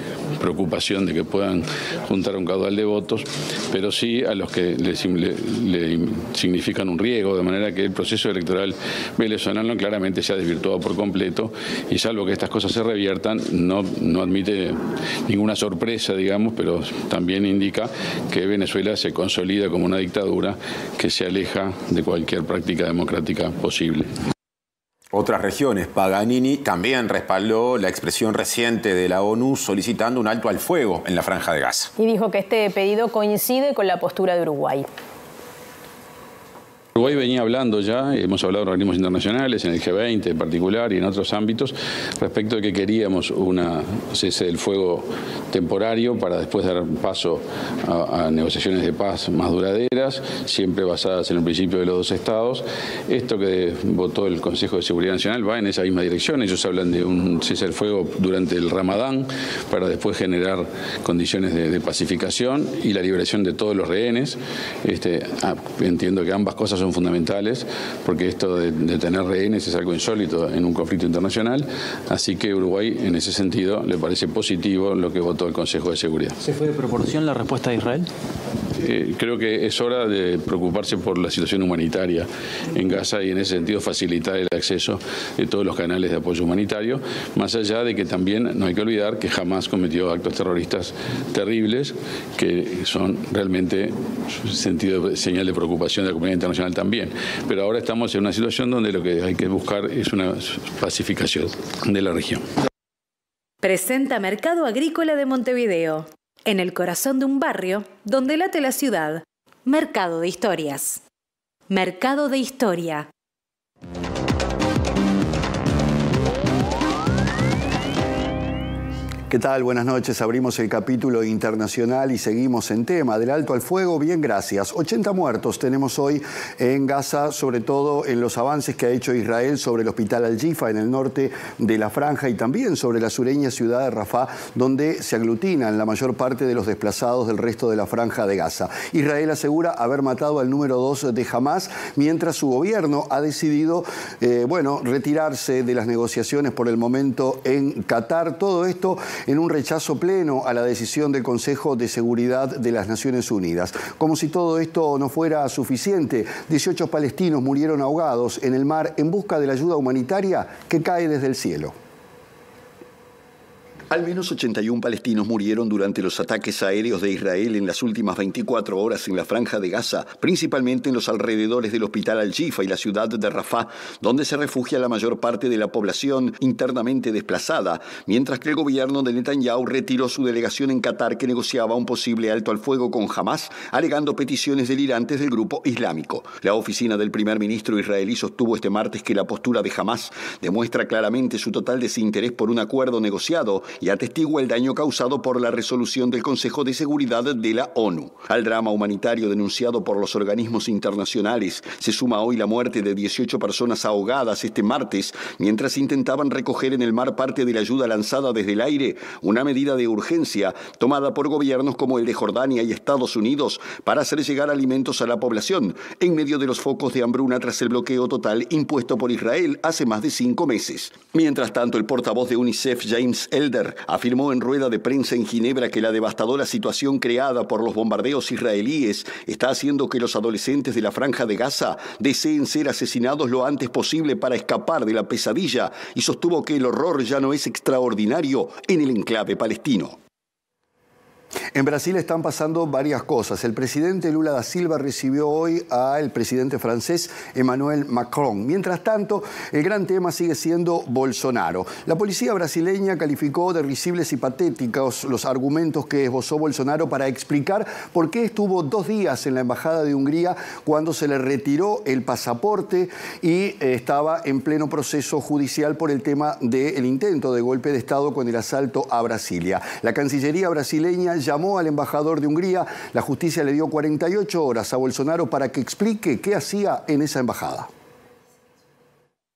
preocupación de que puedan juntar un caudal de votos, pero sí a los que le significan un riesgo, de manera que el proceso electoral venezolano claramente se ha desvirtuado por completo y salvo que estas cosas se reviertan, no admite ninguna sorpresa, digamos, pero también indica que Venezuela se consolida como una dictadura que se aleja de cualquier práctica democrática posible. Otras regiones, Paganini también respaldó la expresión reciente de la ONU solicitando un alto al fuego en la Franja de Gaza. Y dijo que este pedido coincide con la postura de Uruguay. Uruguay venía hablando ya, hemos hablado en organismos internacionales, en el G20 en particular y en otros ámbitos, respecto de que queríamos una cese del fuego temporario para después dar paso a negociaciones de paz más duraderas, siempre basadas en el principio de los dos estados. Esto que votó el Consejo de Seguridad Nacional va en esa misma dirección. Ellos hablan de un cese del fuego durante el Ramadán para después generar condiciones de pacificación y la liberación de todos los rehenes. Entiendo que ambas cosas son fundamentales, porque esto de tener rehenes es algo insólito en un conflicto internacional, así que Uruguay en ese sentido le parece positivo lo que votó el Consejo de Seguridad. ¿Se fue de proporción la respuesta de Israel? Creo que es hora de preocuparse por la situación humanitaria en Gaza y en ese sentido facilitar el acceso de todos los canales de apoyo humanitario, más allá de que también no hay que olvidar que Hamás cometió actos terroristas terribles que son realmente señal de preocupación de la comunidad internacional también. Pero ahora estamos en una situación donde lo que hay que buscar es una pacificación de la región. Presenta Mercado Agrícola de Montevideo, en el corazón de un barrio donde late la ciudad. Mercado de Historias. Mercado de Historia. ¿Qué tal? Buenas noches. Abrimos el capítulo internacional y seguimos en tema del alto al fuego. Bien, gracias. 80 muertos tenemos hoy en Gaza, sobre todo en los avances que ha hecho Israel sobre el hospital Al-Shifa en el norte de la franja y también sobre la sureña ciudad de Rafah, donde se aglutinan la mayor parte de los desplazados del resto de la franja de Gaza. Israel asegura haber matado al número 2 de Hamás, mientras su gobierno ha decidido retirarse de las negociaciones por el momento en Qatar. Todo esto en un rechazo pleno a la decisión del Consejo de Seguridad de las Naciones Unidas. Como si todo esto no fuera suficiente, 18 palestinos murieron ahogados en el mar en busca de la ayuda humanitaria que cae desde el cielo. Al menos 81 palestinos murieron durante los ataques aéreos de Israel en las últimas 24 horas en la franja de Gaza, principalmente en los alrededores del hospital Al-Shifa y la ciudad de Rafah, donde se refugia la mayor parte de la población internamente desplazada, mientras que el gobierno de Netanyahu retiró su delegación en Qatar que negociaba un posible alto al fuego con Hamás, alegando peticiones delirantes del grupo islámico. La oficina del primer ministro israelí sostuvo este martes que la postura de Hamás demuestra claramente su total desinterés por un acuerdo negociado y atestigua el daño causado por la resolución del Consejo de Seguridad de la ONU. Al drama humanitario denunciado por los organismos internacionales se suma hoy la muerte de 18 personas ahogadas este martes mientras intentaban recoger en el mar parte de la ayuda lanzada desde el aire, una medida de urgencia tomada por gobiernos como el de Jordania y Estados Unidos para hacer llegar alimentos a la población en medio de los focos de hambruna tras el bloqueo total impuesto por Israel hace más de 5 meses. Mientras tanto, el portavoz de UNICEF, James Elder, afirmó en rueda de prensa en Ginebra que la devastadora situación creada por los bombardeos israelíes está haciendo que los adolescentes de la franja de Gaza deseen ser asesinados lo antes posible para escapar de la pesadilla y sostuvo que el horror ya no es extraordinario en el enclave palestino. En Brasil están pasando varias cosas. El presidente Lula da Silva recibió hoy al presidente francés Emmanuel Macron. Mientras tanto, el gran tema sigue siendo Bolsonaro. La policía brasileña calificó de risibles y patéticos los argumentos que esbozó Bolsonaro para explicar por qué estuvo 2 días en la embajada de Hungría cuando se le retiró el pasaporte y estaba en pleno proceso judicial por el tema del intento de golpe de Estado con el asalto a Brasilia. La Cancillería brasileña llamó al embajador de Hungría. La justicia le dio 48 horas a Bolsonaro para que explique qué hacía en esa embajada.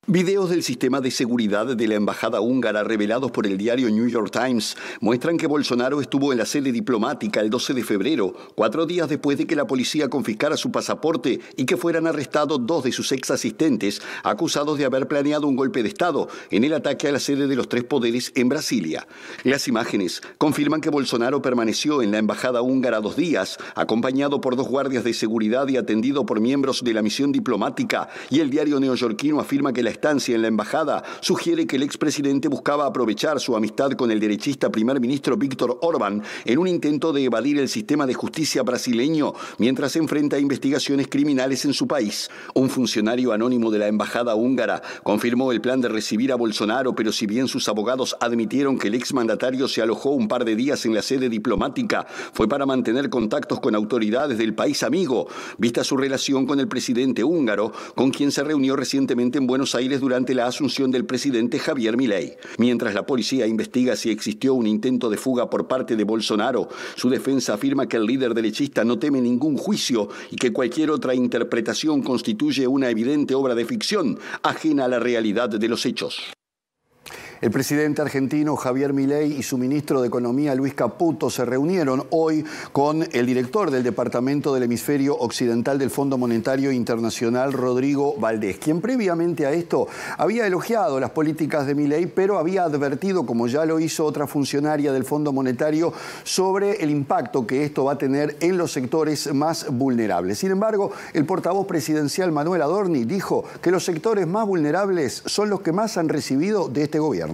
Videos del sistema de seguridad de la embajada húngara revelados por el diario New York Times muestran que Bolsonaro estuvo en la sede diplomática el 12 de febrero, 4 días después de que la policía confiscara su pasaporte y que fueran arrestados 2 de sus ex asistentes acusados de haber planeado un golpe de Estado en el ataque a la sede de los 3 poderes en Brasilia. Las imágenes confirman que Bolsonaro permaneció en la embajada húngara 2 días, acompañado por 2 guardias de seguridad y atendido por miembros de la misión diplomática, y el diario neoyorquino afirma que la estancia en la embajada sugiere que el expresidente buscaba aprovechar su amistad con el derechista primer ministro Víctor Orbán en un intento de evadir el sistema de justicia brasileño mientras se enfrenta a investigaciones criminales en su país. Un funcionario anónimo de la embajada húngara confirmó el plan de recibir a Bolsonaro, pero si bien sus abogados admitieron que el exmandatario se alojó un par de días en la sede diplomática, fue para mantener contactos con autoridades del país amigo, vista su relación con el presidente húngaro, con quien se reunió recientemente en Buenos Aires durante la asunción del presidente Javier Milei. Mientras la policía investiga si existió un intento de fuga por parte de Bolsonaro, su defensa afirma que el líder derechista no teme ningún juicio y que cualquier otra interpretación constituye una evidente obra de ficción, ajena a la realidad de los hechos. El presidente argentino Javier Milei y su ministro de Economía Luis Caputo se reunieron hoy con el director del Departamento del Hemisferio Occidental del Fondo Monetario Internacional, Rodrigo Valdés, quien previamente a esto había elogiado las políticas de Milei, pero había advertido, como ya lo hizo otra funcionaria del Fondo Monetario, sobre el impacto que esto va a tener en los sectores más vulnerables. Sin embargo, el portavoz presidencial Manuel Adorni dijo que los sectores más vulnerables son los que más han recibido de este gobierno.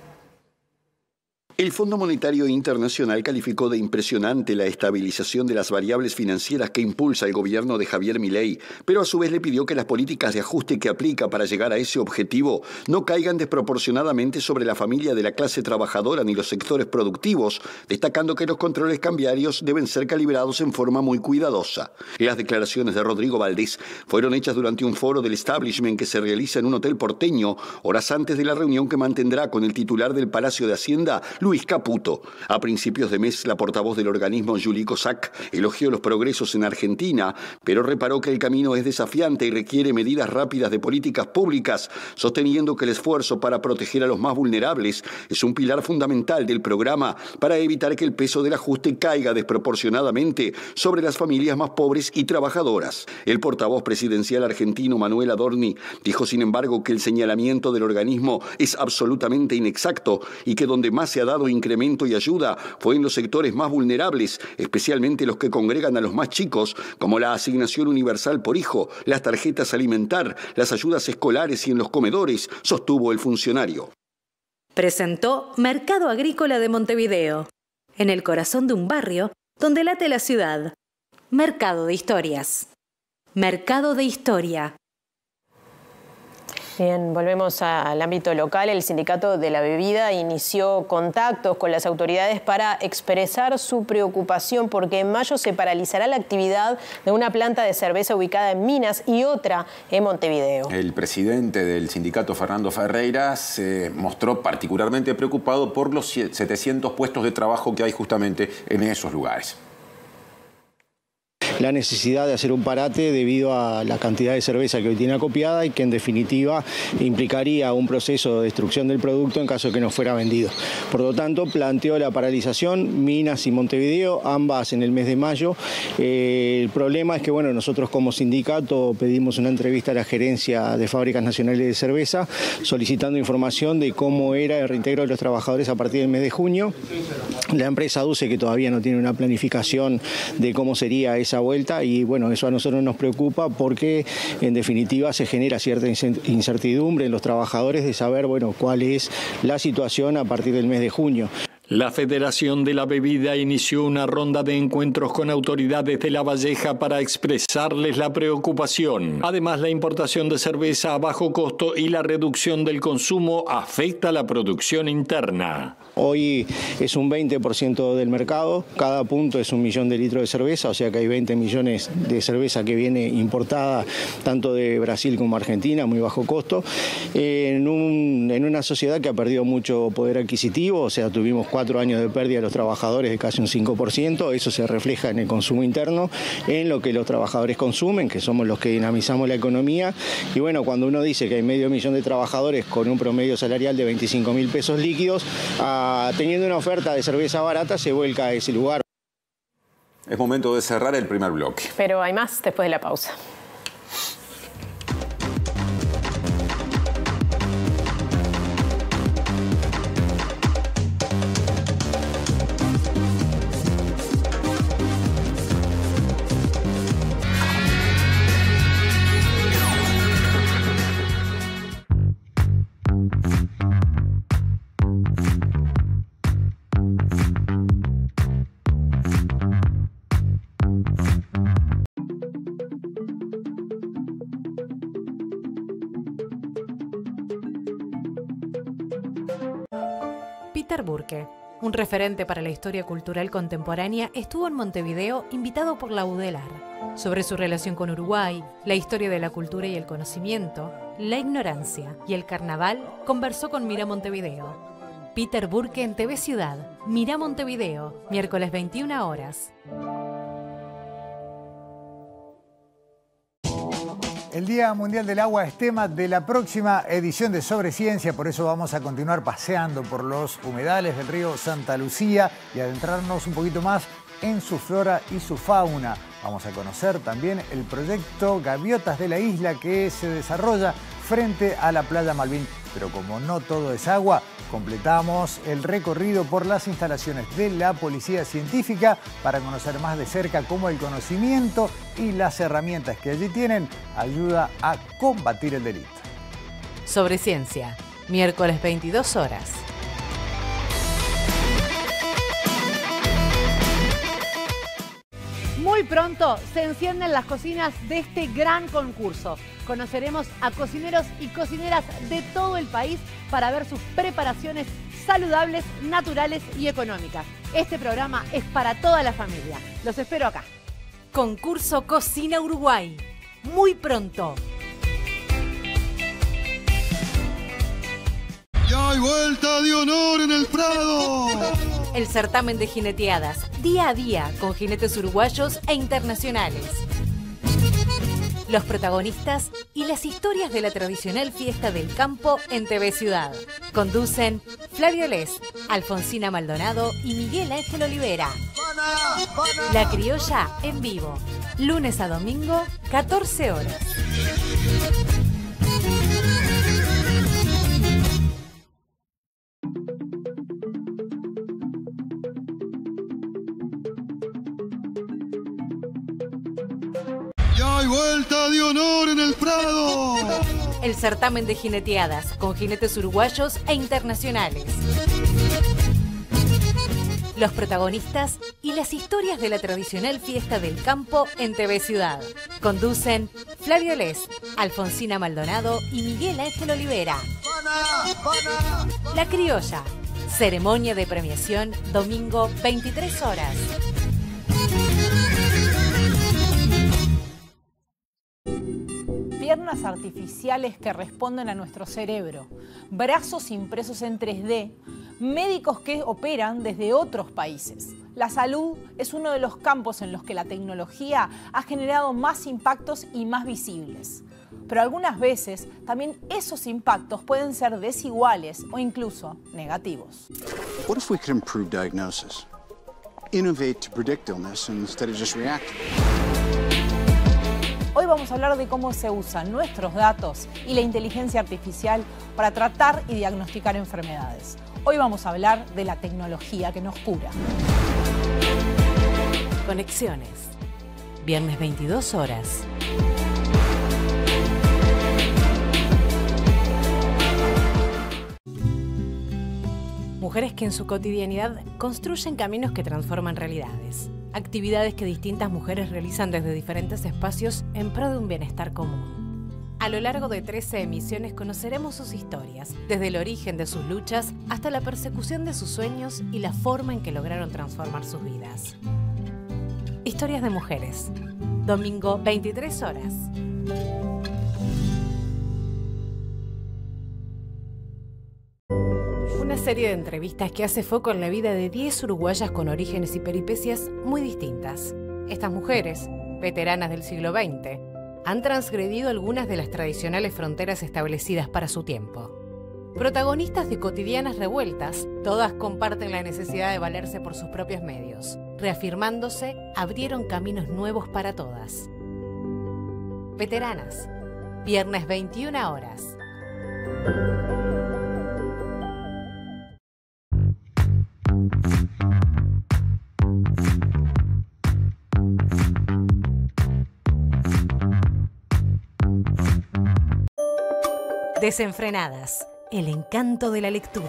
El Fondo Monetario Internacional calificó de impresionante la estabilización de las variables financieras que impulsa el gobierno de Javier Milei, pero a su vez le pidió que las políticas de ajuste que aplica para llegar a ese objetivo no caigan desproporcionadamente sobre la familia de la clase trabajadora ni los sectores productivos, destacando que los controles cambiarios deben ser calibrados en forma muy cuidadosa. Las declaraciones de Rodrigo Valdés fueron hechas durante un foro del establishment que se realiza en un hotel porteño, horas antes de la reunión que mantendrá con el titular del Palacio de Hacienda, Luis Caputo. A principios de mes, la portavoz del organismo, Julie Kosak, elogió los progresos en Argentina, pero reparó que el camino es desafiante y requiere medidas rápidas de políticas públicas, sosteniendo que el esfuerzo para proteger a los más vulnerables es un pilar fundamental del programa para evitar que el peso del ajuste caiga desproporcionadamente sobre las familias más pobres y trabajadoras. El portavoz presidencial argentino, Manuel Adorni, dijo sin embargo que el señalamiento del organismo es absolutamente inexacto y que donde más se ha dado incremento y ayuda fue en los sectores más vulnerables, especialmente los que congregan a los más chicos, como la asignación universal por hijo, las tarjetas alimentar, las ayudas escolares y en los comedores, sostuvo el funcionario. Presentó Mercado Agrícola de Montevideo, en el corazón de un barrio donde late la ciudad. Mercado de Historias. Mercado de Historia. Bien, volvemos al ámbito local. El Sindicato de la Bebida inició contactos con las autoridades para expresar su preocupación porque en mayo se paralizará la actividad de una planta de cerveza ubicada en Minas y otra en Montevideo. El presidente del sindicato, Fernando Ferreira, se mostró particularmente preocupado por los 700 puestos de trabajo que hay justamente en esos lugares. La necesidad de hacer un parate debido a la cantidad de cerveza que hoy tiene acopiada y que en definitiva implicaría un proceso de destrucción del producto en caso de que no fuera vendido. Por lo tanto, planteó la paralización Minas y Montevideo, ambas en el mes de mayo. El problema es que bueno, nosotros como sindicato pedimos una entrevista a la gerencia de Fábricas Nacionales de Cerveza solicitando información de cómo era el reintegro de los trabajadores a partir del mes de junio. La empresa aduce que todavía no tiene una planificación de cómo sería esa vuelta y bueno, eso a nosotros nos preocupa porque en definitiva se genera cierta incertidumbre en los trabajadores de saber bueno, cuál es la situación a partir del mes de junio. La Federación de la Bebida inició una ronda de encuentros con autoridades de La Valleja para expresarles la preocupación. Además, la importación de cerveza a bajo costo y la reducción del consumo afecta la producción interna. Hoy es un 20% del mercado, cada punto es 1 millón de litros de cerveza, o sea que hay 20 millones de cerveza que viene importada tanto de Brasil como Argentina, muy bajo costo, en una sociedad que ha perdido mucho poder adquisitivo, o sea, tuvimos 4 4 años de pérdida de los trabajadores de casi un 5%, eso se refleja en el consumo interno, en lo que los trabajadores consumen, que somos los que dinamizamos la economía, y bueno, cuando uno dice que hay 500.000 de trabajadores con un promedio salarial de 25.000 pesos líquidos, teniendo una oferta de cerveza barata, se vuelca a ese lugar. Es momento de cerrar el primer bloque. Pero hay más después de la pausa. Peter Burke, un referente para la historia cultural contemporánea, estuvo en Montevideo invitado por la UDELAR. Sobre su relación con Uruguay, la historia de la cultura y el conocimiento, la ignorancia y el carnaval, conversó con Mira Montevideo. Peter Burke en TV Ciudad. Mira Montevideo, miércoles 21 horas. El Día Mundial del Agua es tema de la próxima edición de Sobre Ciencia, por eso vamos a continuar paseando por los humedales del río Santa Lucía y adentrarnos un poquito más en su flora y su fauna. Vamos a conocer también el proyecto Gaviotas de la Isla que se desarrolla frente a la playa Malvin. Pero como no todo es agua, completamos el recorrido por las instalaciones de la Policía Científica para conocer más de cerca cómo el conocimiento y las herramientas que allí tienen ayuda a combatir el delito. Sobre Ciencia, miércoles 22 horas. Muy pronto se encienden las cocinas de este gran concurso. Conoceremos a cocineros y cocineras de todo el país para ver sus preparaciones saludables, naturales y económicas. Este programa es para toda la familia. Los espero acá. Concurso Cocina Uruguay. Muy pronto. ¡Ya hay vuelta de honor en el Prado! El certamen de jineteadas, día a día, con jinetes uruguayos e internacionales. Los protagonistas y las historias de la tradicional fiesta del campo en TV Ciudad. Conducen Flavio Les, Alfonsina Maldonado y Miguel Ángel Olivera. La Criolla en vivo, lunes a domingo, 14 horas. ¡Ya hay vuelta de honor en el Prado! El certamen de jineteadas, con jinetes uruguayos e internacionales. Los protagonistas y las historias de la tradicional fiesta del campo en TV Ciudad. Conducen Flavio Les, Alfonsina Maldonado y Miguel Ángel Olivera. La Criolla. Ceremonia de premiación, domingo, 23 horas. Piernas artificiales que responden a nuestro cerebro, brazos impresos en 3D, médicos que operan desde otros países. La salud es uno de los campos en los que la tecnología ha generado más impactos y más visibles. Pero algunas veces también esos impactos pueden ser desiguales o incluso negativos. What if we could improve diagnosis? Innovate to predict illness instead of just react. Hoy vamos a hablar de cómo se usan nuestros datos y la inteligencia artificial para tratar y diagnosticar enfermedades. Hoy vamos a hablar de la tecnología que nos cura. Conexiones. Viernes 22 horas. Mujeres que en su cotidianidad construyen caminos que transforman realidades. Actividades que distintas mujeres realizan desde diferentes espacios en pro de un bienestar común. A lo largo de 13 emisiones conoceremos sus historias, desde el origen de sus luchas hasta la persecución de sus sueños y la forma en que lograron transformar sus vidas. Historias de mujeres. Domingo, 23 horas. Una serie de entrevistas que hace foco en la vida de 10 uruguayas con orígenes y peripecias muy distintas. Estas mujeres, veteranas del siglo XX, han transgredido algunas de las tradicionales fronteras establecidas para su tiempo. Protagonistas de cotidianas revueltas, todas comparten la necesidad de valerse por sus propios medios. Reafirmándose, abrieron caminos nuevos para todas. Veteranas, viernes 21 horas. Desenfrenadas, el encanto de la lectura.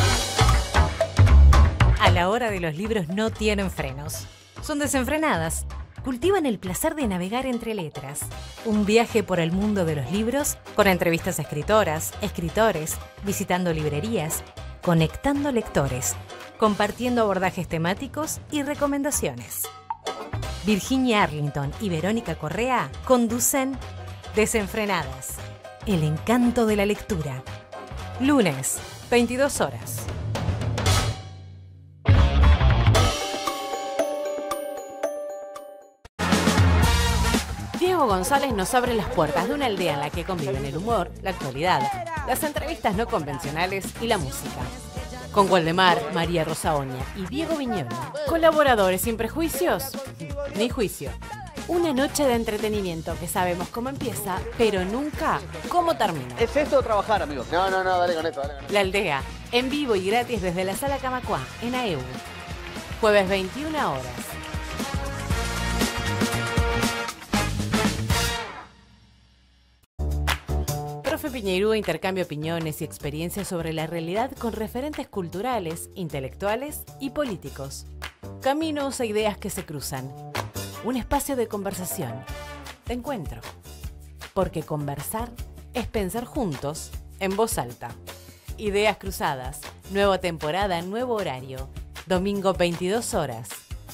A la hora de los libros no tienen frenos. Son desenfrenadas. Cultivan el placer de navegar entre letras. Un viaje por el mundo de los libros, con entrevistas a escritoras, escritores, visitando librerías, conectando lectores, compartiendo abordajes temáticos y recomendaciones. Virginia Arlington y Verónica Correa conducen Desenfrenadas, el encanto de la lectura. Lunes, 22 horas. Diego González nos abre las puertas de una aldea en la que conviven el humor, la actualidad, las entrevistas no convencionales y la música. Con Waldemar, María Rosa Oña y Diego Viñolo. Colaboradores sin prejuicios ni juicio. Una noche de entretenimiento que sabemos cómo empieza, pero nunca cómo termina. Es esto de trabajar, amigos. No, dale con esto, La Aldea, en vivo y gratis desde la Sala Camacuá, en AEU. Jueves 21 horas. Profe Piñeirúa intercambia opiniones y experiencias sobre la realidad con referentes culturales, intelectuales y políticos. Caminos e ideas que se cruzan. Un espacio de conversación, de encuentro. Porque conversar es pensar juntos, en voz alta. Ideas cruzadas, nueva temporada, nuevo horario. Domingo 22 horas.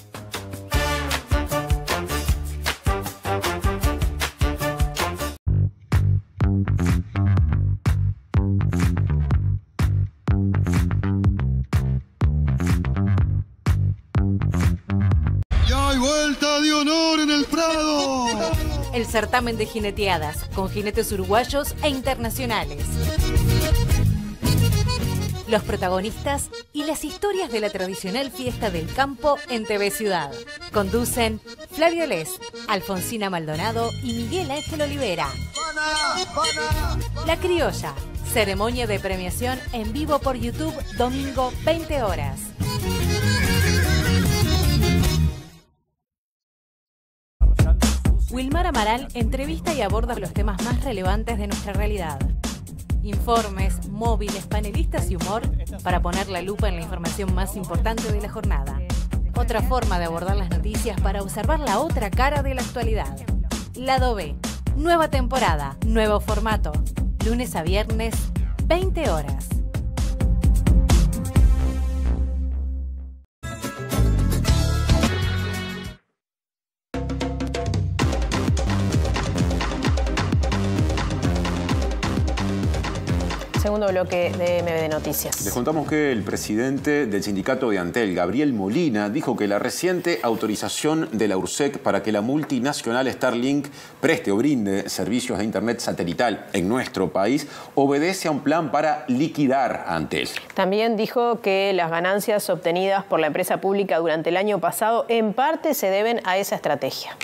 Vuelta de honor en el Prado. El certamen de jineteadas con jinetes uruguayos e internacionales. Los protagonistas y las historias de la tradicional fiesta del campo en TV Ciudad. Conducen Flavio Les, Alfonsina Maldonado y Miguel Ángel Olivera. La Criolla, ceremonia de premiación en vivo por YouTube, domingo 20 horas. Wilmar Amaral entrevista y aborda los temas más relevantes de nuestra realidad. Informes, móviles, panelistas y humor para poner la lupa en la información más importante de la jornada. Otra forma de abordar las noticias para observar la otra cara de la actualidad. Lado B. Nueva temporada, nuevo formato. Lunes a viernes, 20 horas. Segundo bloque de MBD Noticias. Les contamos que el presidente del sindicato de Antel, Gabriel Molina, dijo que la reciente autorización de la URSEC para que la multinacional Starlink preste o brinde servicios de internet satelital en nuestro país obedece a un plan para liquidar a Antel. También dijo que las ganancias obtenidas por la empresa pública durante el año pasado en parte se deben a esa estrategia.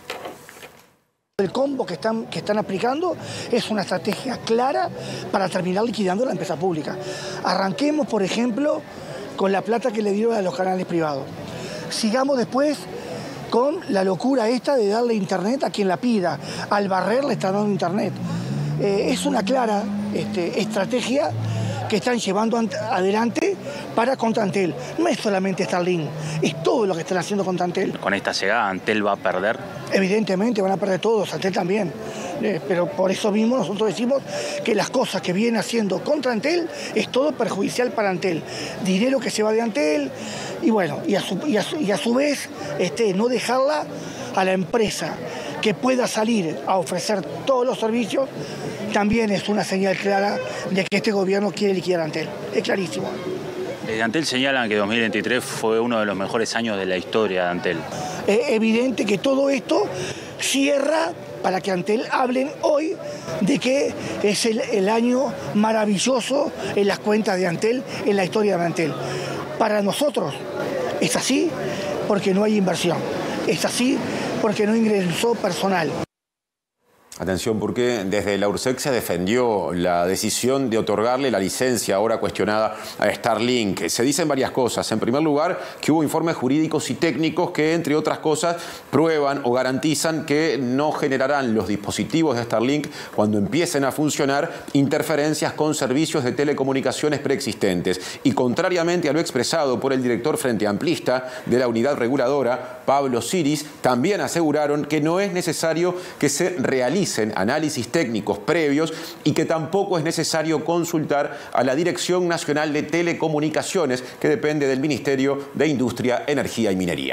El combo que están aplicando es una estrategia clara para terminar liquidando la empresa pública. Arranquemos, por ejemplo, con la plata que le dieron a los canales privados. Sigamos después con la locura esta de darle internet a quien la pida. Al barrer le están dando internet. Es una clara estrategia que están llevando adelante para contra Antel. No es solamente Starlink, es todo lo que están haciendo contra Antel. ¿Con esta llegada Antel va a perder? Evidentemente van a perder todos, Antel también. Pero por eso mismo nosotros decimos que las cosas que viene haciendo contra Antel es todo perjudicial para Antel. Dinero que se va de Antel y bueno, y a su vez no dejarla a la empresa que pueda salir a ofrecer todos los servicios, también es una señal clara de que este gobierno quiere liquidar a Antel. Es clarísimo. Desde Antel señalan que 2023 fue uno de los mejores años de la historia de Antel. Es evidente que todo esto cierra para que Antel hablen hoy de que es el año maravilloso en las cuentas de Antel, en la historia de Antel. Para nosotros es así porque no hay inversión, es así porque no ingresó personal. Atención, porque desde la URSEC se defendió la decisión de otorgarle la licencia ahora cuestionada a Starlink. Se dicen varias cosas. En primer lugar, que hubo informes jurídicos y técnicos que, entre otras cosas, prueban o garantizan que no generarán los dispositivos de Starlink, cuando empiecen a funcionar, interferencias con servicios de telecomunicaciones preexistentes. Y contrariamente a lo expresado por el director frente amplista de la unidad reguladora, Pablo Siris, también aseguraron que no es necesario que se realicen análisis técnicos previos y que tampoco es necesario consultar a la Dirección Nacional de Telecomunicaciones, que depende del Ministerio de Industria, Energía y Minería.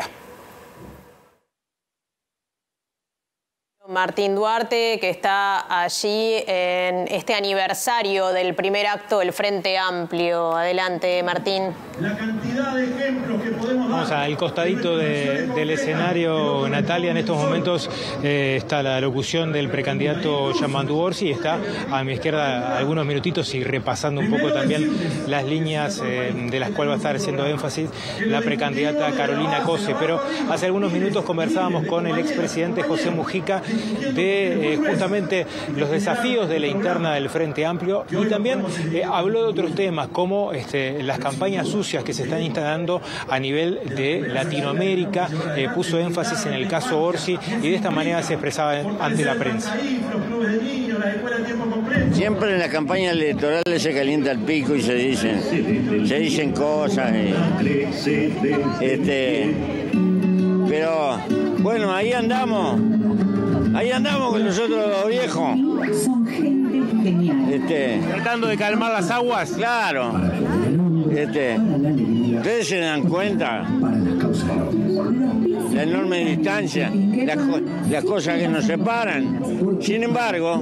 Martín Duarte, que está allí en este aniversario del primer acto del Frente Amplio. Adelante, Martín. La cantidad de ejemplos que podemos dar. Vamos al costadito del escenario, Natalia. En estos momentos está la locución del precandidato Yamandu Orsi, y está a mi izquierda algunos minutitos y repasando un poco también las líneas de las cuales va a estar haciendo énfasis la precandidata Carolina Cose. Pero hace algunos minutos conversábamos con el expresidente José Mujica de justamente los desafíos de la interna del Frente Amplio, y también habló de otros temas como las campañas sucias que se están instalando a nivel de Latinoamérica. Puso énfasis en el caso Orsi y de esta manera se expresaba ante la prensa. Siempre en las campañas electorales se calienta el pico y se dicen cosas. Pero bueno, ahí andamos con nosotros los viejos. Son gente genial. Tratando de calmar las aguas. Claro. Ustedes se dan cuenta la enorme distancia, las cosas que nos separan. Sin embargo,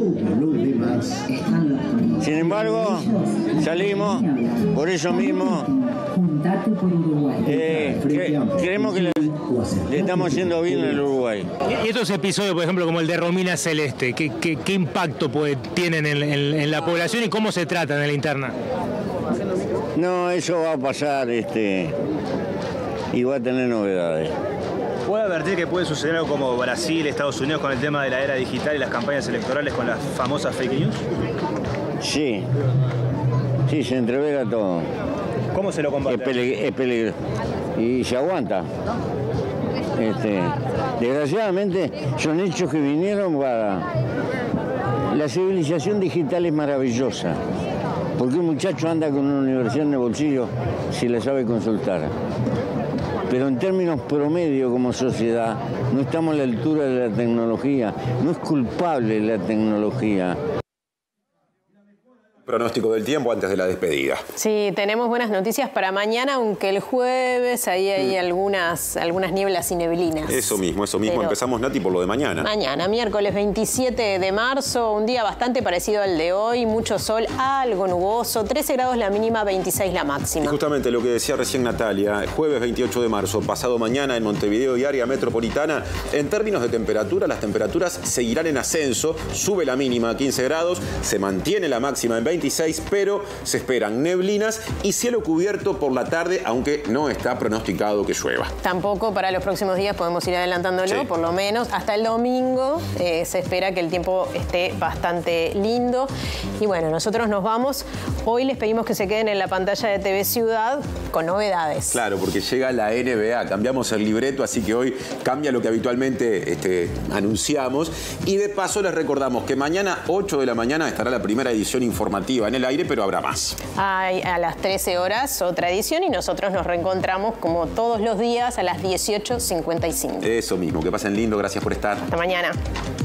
salimos por eso mismo. Creemos que le estamos haciendo bien al Uruguay. Y estos episodios, por ejemplo, como el de Romina Celeste, ¿qué impacto tienen en la población y cómo se tratan en la interna? No, eso va a pasar y va a tener novedades. ¿Puede advertir que puede suceder algo como Brasil, Estados Unidos con el tema de la era digital y las campañas electorales con las famosas fake news? Sí, se entrevera todo. ¿Cómo se lo combate? Es peligroso. Y se aguanta. Desgraciadamente son hechos que vinieron para... La civilización digital es maravillosa, porque un muchacho anda con una universidad en el bolsillo si la sabe consultar. Pero en términos promedio como sociedad no estamos a la altura de la tecnología. No es culpable la tecnología. Pronóstico del tiempo antes de la despedida. Sí, tenemos buenas noticias para mañana, aunque el jueves ahí hay algunas nieblas y neblinas. Eso mismo. Pero empezamos, Nati, por lo de mañana. Mañana, miércoles 27 de marzo, un día bastante parecido al de hoy, mucho sol, algo nuboso, 13 grados la mínima, 26 la máxima. Y justamente lo que decía recién Natalia, jueves 28 de marzo, pasado mañana en Montevideo y área metropolitana, en términos de temperatura, las temperaturas seguirán en ascenso, sube la mínima a 15 grados, se mantiene la máxima en 26, pero se esperan neblinas y cielo cubierto por la tarde, aunque no está pronosticado que llueva. Tampoco para los próximos días, podemos ir adelantándolo, sí. Por lo menos hasta el domingo se espera que el tiempo esté bastante lindo. Y bueno, nosotros nos vamos. Hoy les pedimos que se queden en la pantalla de TV Ciudad con novedades. Claro, porque llega la NBA, cambiamos el libreto, así que hoy cambia lo que habitualmente anunciamos. Y de paso les recordamos que mañana 8 de la mañana estará la primera edición informativa en el aire, pero habrá más. A las 13 horas otra edición y nosotros nos reencontramos como todos los días a las 18:55. Eso mismo, que pasen lindo, gracias por estar. Hasta mañana.